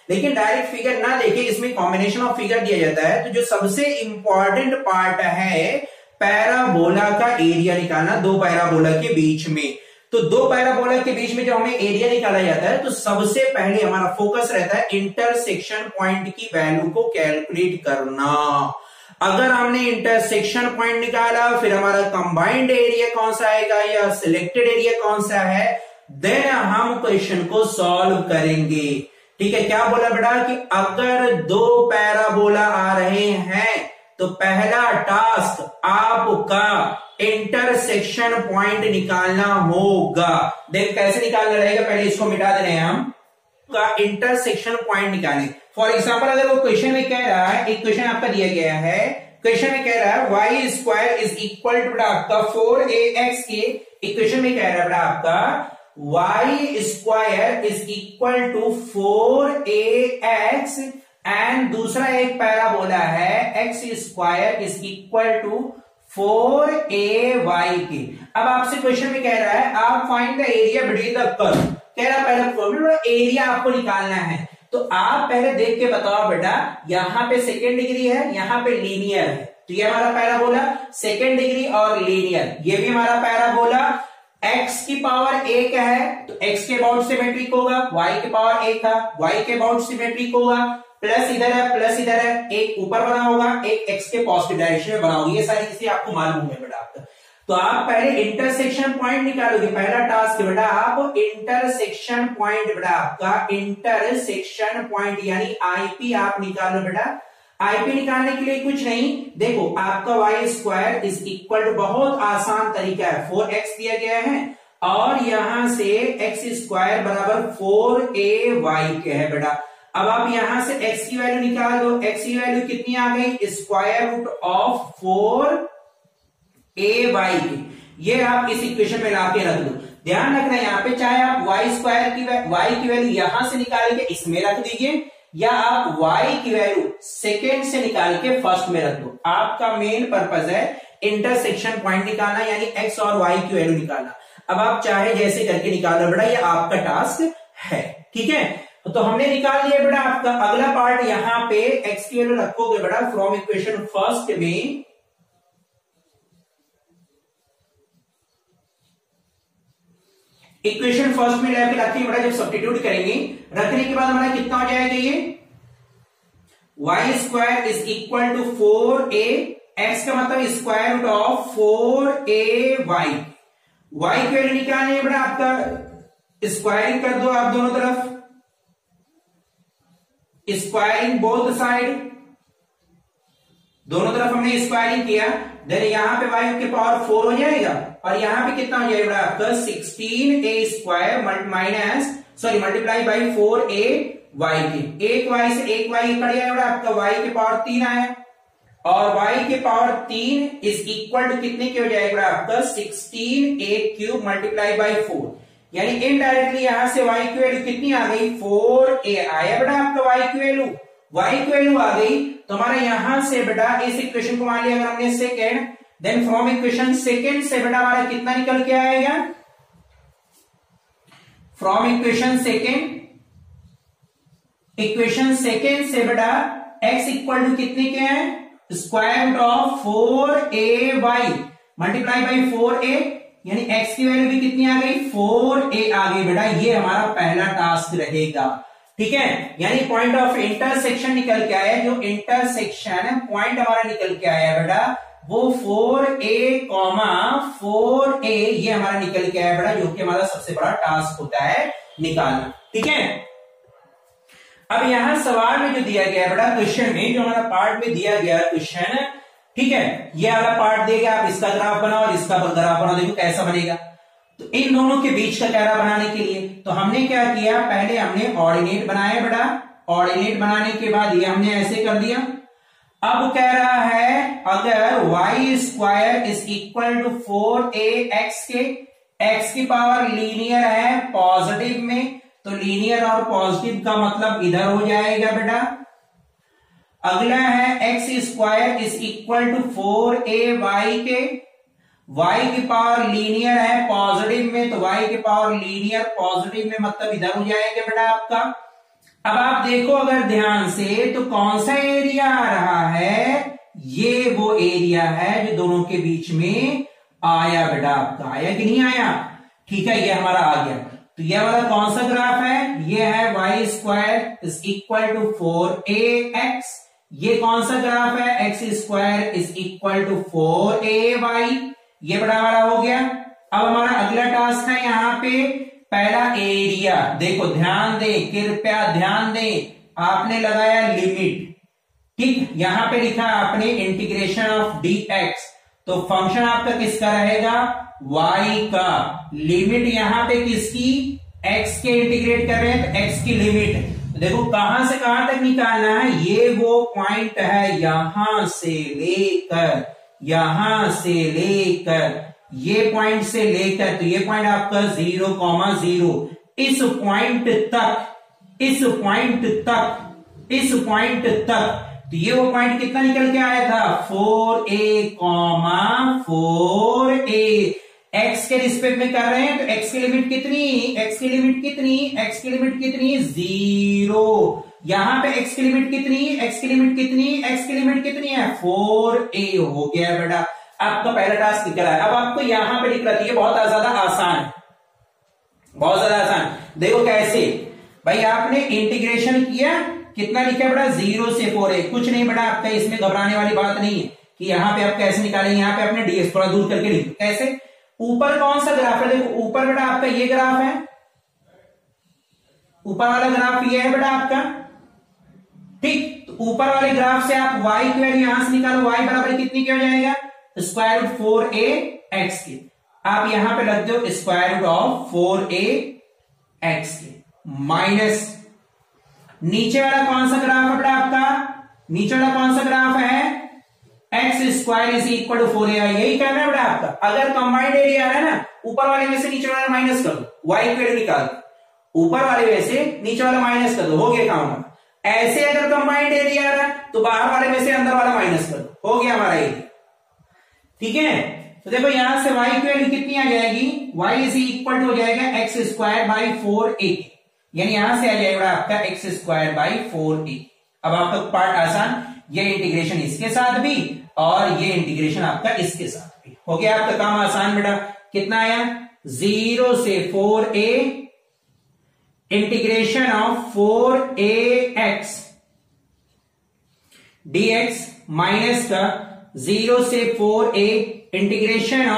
लेकिन डायरेक्ट फिगर ना देखे, इसमें कॉम्बिनेशन ऑफ फिगर दिया जाता है। तो जो सबसे इंपॉर्टेंट पार्ट है पैराबोला का एरिया निकालना, दो पैराबोला के बीच में। तो दो पैराबोला के बीच में जब हमें एरिया निकाला जाता है तो सबसे पहले हमारा फोकस रहता है इंटरसेक्शन पॉइंट की वैल्यू को कैलकुलेट करना। अगर हमने इंटरसेक्शन पॉइंट निकाला, फिर हमारा कंबाइंड एरिया कौन सा आएगा या सिलेक्टेड एरिया कौन सा है, देन हम क्वेश्चन को सॉल्व करेंगे। ठीक है, क्या बोला बेटा कि अगर दो पैराबोला आ रहे हैं तो पहला टास्क आपका इंटरसेक्शन पॉइंट निकालना होगा। देख कैसे निकालना रहेगा, पहले इसको मिटा दे रहे हैं हम, का इंटरसेक्शन पॉइंट निकालें। फॉर एग्जाम्पल अगर वो क्वेश्चन में कह रहा है, एक क्वेश्चन आपका दिया गया है, क्वेश्चन में कह रहा है y square is equal to आपका 4ax के, इक्वेशन में कह रहा है आपका y square is equal to 4ax and दूसरा एक पैराबोला है x square is equal to 4ay के। अब आपसे क्वेश्चन में कह रहा है आप find the area between the curve, कह रहा पहला प्रॉब्लम एरिया आपको निकालना है। तो आप पहले देख के बताओ बेटा, यहां पे सेकेंड डिग्री है, यहां पे लीनियर है, तो ये हमारा पैराबोला सेकेंड डिग्री और लीनियर, ये भी हमारा पैराबोला x की पावर 1 है तो x के अबाउट सिमेट्रिक होगा, y की पावर 1 है y के अबाउट सिमेट्रिक होगा, प्लस इधर है प्लस इधर है, एक ऊपर बना होगा एक x के पॉजिटिव डायरेक्शन में बना होगा, ये सारी चीजें आपको मालूम है बेटा आपका। तो आप पहले इंटरसेक्शन पॉइंट निकालोगे, पहला टास्क बेटा आप इंटरसेक्शन पॉइंट, बेटा आपका इंटरसेक्शन पॉइंट यानी आईपी आप निकालो बेटा। आईपी निकालने के लिए कुछ नहीं, देखो आपका y square is equal to, बहुत आसान तरीका है, 4x दिया गया है और यहां से एक्स स्क्वायर बराबर 4ay के है बेटा। अब आप यहां से x की वैल्यू निकाल दो, x की वैल्यू कितनी आ गई, स्क्वायर रूट ऑफ 4ay की, ये आप इस इक्वेशन में लाके रख दो। ध्यान रखना यहाँ पे चाहे आप y स्क्वायर की y की वैल्यू यहां से निकाल के इसमें रख दीजिए या आप y की वैल्यू सेकेंड से निकाल के फर्स्ट में रख दो। आपका मेन पर्पज है इंटरसेक्शन पॉइंट निकालना यानी x और y की वैल्यू निकालना। अब आप चाहे जैसे करके निकालो बेटा, ये आपका टास्क है। ठीक है, तो हमने निकाल लिया बेटा आपका अगला पार्ट, यहां पे x की वैल्यू रखोगे बेटा फ्रॉम इक्वेशन फर्स्ट में, इक्वेशन फर्स्ट में लेके रखिए बेटा, जब सब्स्टिट्यूट करेंगे रखने के बाद हमारा कितना हो जाएगा, ये y square is equal to 4a, x का मतलब square root of 4ay, y की वैल्यू निकालनी है बेटा आपका, स्क्वायरिंग कर दो आप दोनों तरफ, स्क्वायरिंग बोथ साइड, दोनों तरफ हमने स्क्वायरिंग किया, देन यहां पे y के पावर 4 हो जाएगा और यहां पे कितना हो जाएगा आपका 16a square multiply by 4ay के, एक y से एक y कट जाएगा आपका, y के पावर 3 आया और y के पावर 3 इज इक्वल टू कितने के हो जाएगा आपका 16a क्यूब मल्टीप्लाई बाई 4, यानी इनडायरेक्टली यहां से y की वैल्यू कितनी आ गई 4a आया बेटा आपका, y की वैल्यू आ गई। तो हमारा यहां से बेटा इस इक्वेशन को मान लिया अगर हमने second, then from equation second से बेटा हमारा कितना निकल के आएगा, फ्रॉम इक्वेशन सेकेंड से बेटा x इक्वल टू कितने के हैं, square root of 4ay multiply by 4a, यानी x की वैल्यू भी कितनी आ गई 4a आ गई बेटा, ये हमारा पहला टास्क रहेगा। ठीक है, यानी पॉइंट ऑफ इंटरसेक्शन निकल के आया, जो इंटरसेक्शन पॉइंट हमारा निकल के आया बेटा वो 4a, ये हमारा निकल के आया बेटा, जो कि हमारा सबसे बड़ा टास्क होता है निकालना। ठीक है, अब यहां सवाल में जो दिया गया बेटा क्वेश्चन में, जो हमारा पार्ट में दिया गया क्वेश्चन, ठीक है, ये वाला पार्ट देगा, आप इसका ग्राफ बनाओ और इसका ग्राफ बनाओ, देखो कैसा बनेगा। तो इन दोनों के बीच का कैरा बनाने के लिए तो हमने क्या किया, पहले हमने ऑर्डिनेट बनाया बेटा, ऑर्डिनेट बनाने के बाद ये हमने ऐसे कर दिया। अब कह रहा है अगर y square is equal to 4ax के, x की पावर लीनियर है पॉजिटिव में, तो लीनियर और पॉजिटिव का मतलब इधर हो जाएगा बेटा। अगला है x square is equal to 4ay के, y की पावर लीनियर है पॉजिटिव में, तो y की पावर लीनियर पॉजिटिव में मतलब इधर हो जाएगा बेटा आपका। अब आप देखो अगर ध्यान से तो कौन सा एरिया आ रहा है, ये वो एरिया है जो दोनों के बीच में आया बेटा, आपका आया कि नहीं आया। ठीक है, ये हमारा आ गया। तो ये वाला कौन सा ग्राफ है, ये है y square is equal to 4ax। ये कौन सा ग्राफ है, x square is equal to 4ay। ये बड़ा हमारा हो गया। अब हमारा अगला टास्क है यहाँ पे पहला एरिया। देखो ध्यान दें, कृपया ध्यान दें, आपने लगाया लिमिट, ठीक, यहां पे लिखा आपने इंटीग्रेशन ऑफ dx, तो फंक्शन आपका किसका रहेगा, y का। लिमिट यहां पे किसकी, x के इंटीग्रेट कर रहे हैं तो x की लिमिट। देखो कहां से कहां तक निकालना है, ये वो पॉइंट है यहां से लेकर ये पॉइंट से लेकर, तो ये पॉइंट आपका 0,0, इस पॉइंट तक तो ये वो पॉइंट कितना निकल के आया था, 4a, x के रिस्पेक्ट में कर रहे हैं तो x की लिमिट कितनी, 0। यहां पे x की लिमिट कितनी है, 4a हो गया बेटा। आपका पहला टास्क निकल आया। अब आपको यहां पे लिख रहा था, ये बहुत ज्यादा आसान। देखो कैसे भाई, आपने इंटीग्रेशन किया, कितना लिखा बेटा, 0 से 4a। कुछ नहीं बेटा, आपका इसमें घबराने वाली बात नहीं है कि यहां पे आप कैसे निकालेंगे। यहां पे आपने ds थोड़ा दूर करके लिखो। कैसे, ऊपर कौन सा ग्राफ है, देखो ऊपर बेटा आपका ये ग्राफ है, ऊपर वाला ग्राफ ये है बेटा आपका, ठीक। तो ऊपर वाले ग्राफ से आप y की वैल्यू यहां से निकालो, y बराबर कितनी क्या हो जाएगा, स्क्वायर रूट 4ax की। आप यहां पे लग दो स्क्वायर रूट ऑफ 4ax की माइनस, नीचे वाला कौन सा ग्राफ है बेटा आपका, नीचे वाला कौन सा ग्राफ है, x square is equal to 4ai। यही करना है बेटा आपका। अगर कंबाइंड एरिया है ना, ऊपर वाले में से नीचे वाला माइनस कर दो, y की वैल्यू निकाल दो, ऊपर वाले में से नीचे वाला माइनस कर दो, हो गया काम। ऐसे अगर कंबाइंड एरिया है तो बाहर वाले में से अंदर वाला माइनस कर दो, हो गया हमारा एरिया। ठीक है, तो देखो यहां से y की वैल्यू कितनी आ जाएगी, y इज इक्वल टू हो जाएगा एक्स स्क्वायर बाई 4a, यानी यहां से आ जाएगा आपका एक्स स्क्वायर बाई 4a। अब आपका पार्ट आसान, ये इंटीग्रेशन इसके साथ भी और ये इंटीग्रेशन आपका इसके साथ भी हो गया। आपका काम आसान बेटा। कितना आया, 0 से 4a integration of 4ax dx minus का 0 से 4a integration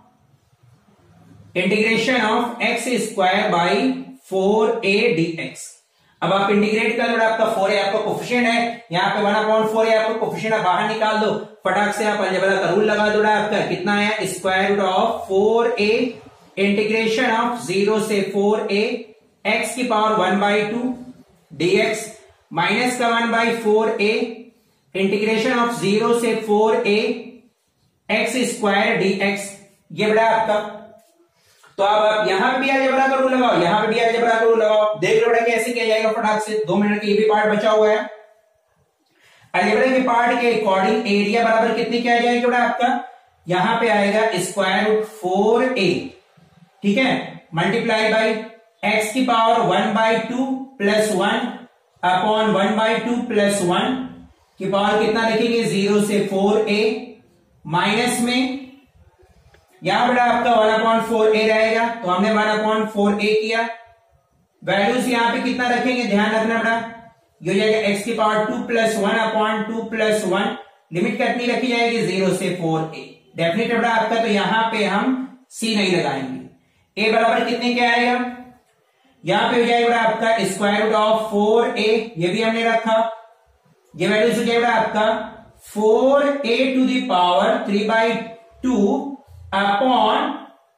of x square by 4a dx। अब आप इंटीग्रेट कर लो, आपका 4a आपका कोफिशिएंट है, यहाँ पे 1/4 है आपका कोफिशिएंट, आप बाहर निकाल दो, फटाक से आप अलजेब्रा का रूल लगा दो। आपका कितना आया, square root of 4a integration of 0 से 4a x की पावर 1/2 dx माइनस का 1/4a इंटीग्रेशन ऑफ 0 से 4a x स्क्वायर dx। ये बड़ा आपका। तो अब आप यहां भी अलजेब्रा का रूल लगाओ, यहां पे भी अलजेब्रा का रूल लगाओ, देख लो बेटा कैसे किया जाएगा फटाक से। 2 मिनट का ये भी पार्ट बचा हुआ है। अलजेब्रा के पार्ट के अकॉर्डिंग एरिया बराबर कितनी क्या जाएगी बेटा आपका, यहां पे आएगा स्क्वायर रूट 4a, ठीक है, मल्टीप्लाई बाई x की पावर 1/2 प्लस 1 अपॉन 1/2 प्लस 1 की पावर कितना लिखेंगे, 0 से 4a माइनस में यहां बेटा आपका 1/4a रहेगा, तो हमने 1/4a किया। वैल्यूज यहां पे कितना रखेंगे, ध्यान रखना बेटा, ये हो जाएगा x की पावर 2 प्लस 1/2 प्लस 1, लिमिट कितनी रखी जाएगी, 0 से 4a। डेफिनेट बेटा आपका, तो यहां पे हम c नहीं लगाएंगे। a बराबर कितने के आएगा, यहां पे हो जाएगा बेटा आपका स्क्वायर रूट ऑफ 4a, ये भी हमने रखा। ये वैल्यूज हो जाएगा आपका 4a to the power 3/2 upon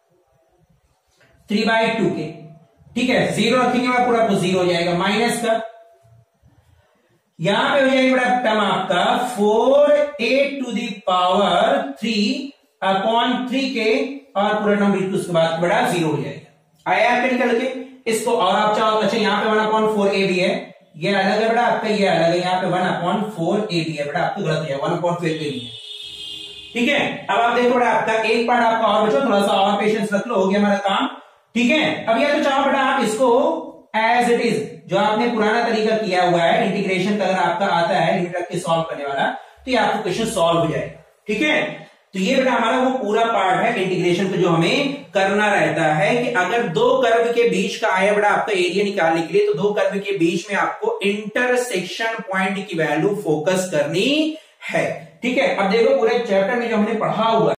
3/2 के, ठीक है, 0 रखेंगे मैं पूरा आपको 0 हो जाएगा, माइनस का यहां पे हो जाएगा बड़ा टर्म आपका 4a to the power 3 upon 3 के, और पूरा टर्म बिल्कुल उसके बाद बड़ा 0 हो जाएगा। आया आपके निकल के। इसको और आप चाहो, अच्छा यहाँ पे 1/4a भी है, ये अलग है बेटा आपका, ये अलग है, यहाँ पे 1/4a भी है बेटा आपको, गलत है 1/4a भी है, ठीक है। अब आप देखो बेटा आपका एक पार्ट आपका और बचो, थोड़ा सा और पेशेंस रख लो, हो गया हमारा काम, ठीक है। अब या तो चाहो बेटा आप इसको एज इट इज, जो आपने पुराना तरीका किया हुआ है इंटीग्रेशन का, अगर आपका आता है लिमिट रख के सॉल्व करने वाला, तो ये आपको क्वेश्चन सॉल्व हो जाएगा। ठीक है, तो ये बेटा हमारा वो पूरा पार्ट है इंटीग्रेशन का जो हमें करना रहता है कि अगर दो कर्व के बीच का आया बेटा आपका एरिया निकालने के लिए, तो दो कर्व के बीच में आपको इंटरसेक्शन पॉइंट की वैल्यू फोकस करनी है। ठीक है, अब देखो पूरे चैप्टर में जो हमने पढ़ा हुआ